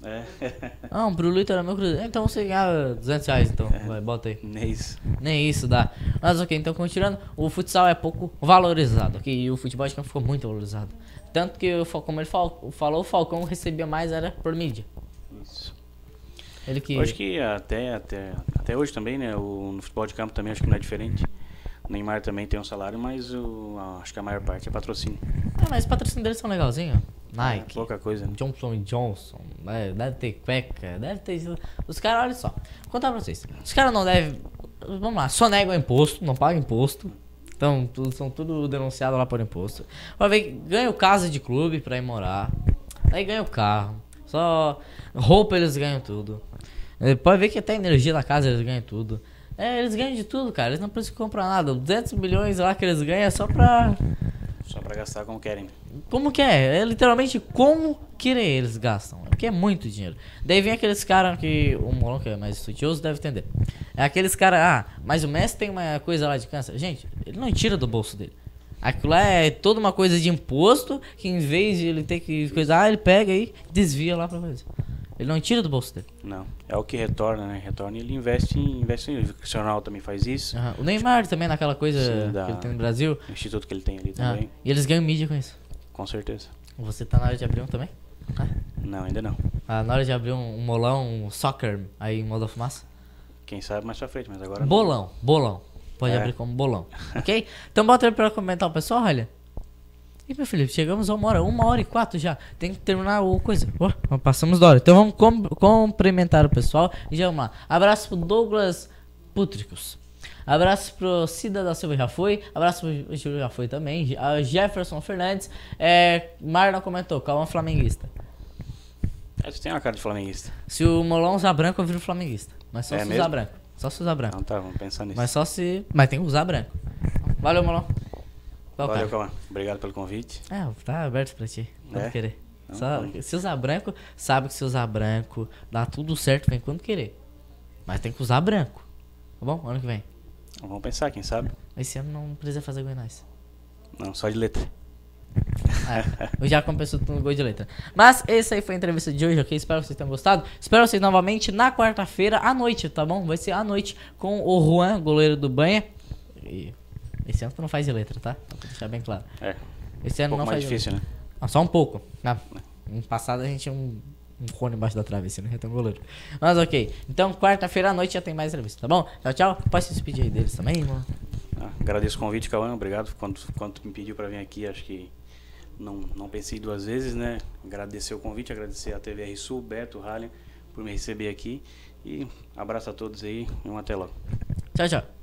É. Não, pro Lito era meu cruzeiro. Então você ganhava duzentos reais, então. Vai, bota aí. Nem isso. Nem isso dá. Mas ok, então continuando. O futsal é pouco valorizado, ok? E o futebol de campo ficou muito valorizado. Tanto que, como ele fal- falou, o Falcão recebia mais era por mídia. Isso. Ele que... Eu acho que até, até, até hoje também, né? O, no futebol de campo também acho que não é diferente. O Neymar também tem um salário, mas o, a- acho que a maior parte é patrocínio. Ah, mas os patrocínios deles são legalzinhos. Nike, É, pouca coisa, né? Johnson and Johnson, né? Deve ter cueca, deve ter... Os caras, olha só, vou contar pra vocês. Os caras não devem... Vamos lá, só negam imposto, não pagam imposto. Então, tudo, são tudo denunciados lá por imposto. Vai ver que ganham casa de clube pra ir morar. Aí ganham carro. Só roupa eles ganham tudo. É, pode ver que até energia da casa eles ganham tudo. É, eles ganham de tudo, cara. Eles não precisam comprar nada. duzentos milhões lá que eles ganham é só pra... Só pra gastar como querem. Como que é? É literalmente como querer eles gastam. Porque é muito dinheiro. Daí vem aqueles caras que o Molon, que é mais estudioso, deve entender. É aqueles caras, ah, mas o Messi tem uma coisa lá de câncer. Gente, ele não tira do bolso dele. Aquilo lá é toda uma coisa de imposto que em vez de ele ter que coisar, ele pega e desvia lá pra coisa. Ele não tira do bolso dele. Não. É o que retorna, né? Retorna e ele investe em. Investe em o Cristiano também faz isso. Aham. O Neymar também naquela coisa Sim, da- que ele tem no Brasil. O instituto que ele tem ali Ah, também. e eles ganham mídia com isso. Com certeza. Você tá na hora de abrir um também? Ah, Não, ainda não. Ah, na hora de abrir um, um molão, um soccer aí em Moda Fumaça? Quem sabe mais pra frente, mas agora não. Bolão, bolão. Pode É. abrir como bolão, ok? Então bota aí pra comentar o pessoal, olha. E meu Felipe, chegamos a uma hora, uma hora e quatro já. Tem que terminar o coisa. Oh, passamos da hora. Então vamos com, cumprimentar o pessoal e já vamos lá. Abraço pro Douglas Putricos. Abraço pro Cida da Silva, já foi. Abraço pro Júlio, já foi também. A Jefferson Fernandes. É, Marlon comentou, calma, flamenguista. É, tu tem uma cara de flamenguista. Se o Molão usar branco, eu viro flamenguista. Mas só É se mesmo? usar branco. Só se usar branco. Então tá, vamos pensar nisso. Mas só se. Mas tem que usar branco. Valeu, Molão. Qual Valeu, cara? Cauã. Obrigado pelo convite. É, tá aberto pra ti. Quando É? querer. Não, Só, vamos. se usar branco, sabe que se usar branco, dá tudo certo, vem quando querer. Mas tem que usar branco. Tá bom? Ano que vem. Vamos pensar, quem sabe? Esse ano não precisa fazer Goiás. Não, só de letra. É, eu já compensou tudo no gol de letra. Mas essa aí foi a entrevista de hoje, ok? Espero que vocês tenham gostado. Espero vocês novamente na quarta-feira à noite, tá bom? Vai ser à noite com o Juan, goleiro do Banha. E esse ano tu não faz de letra, tá? Pra deixar bem claro. É. Esse Um ano pouco não mais faz de difícil, né? Ah, só um pouco. Ah, no passado a gente tinha um, um cone embaixo da trave, assim, não ia ter um goleiro. Mas ok. Então, quarta-feira à noite já tem mais entrevista, tá bom? Tchau, tchau. Pode se despedir aí deles também, mano. Ah, agradeço o convite, Cauã. Obrigado quando, quando tu me pediu pra vir aqui. Acho que não, não pensei duas vezes, né? Agradecer o convite, agradecer a T V R Sul, Beto, Rallian, por me receber aqui. E abraço a todos aí e um até logo. Tchau, tchau.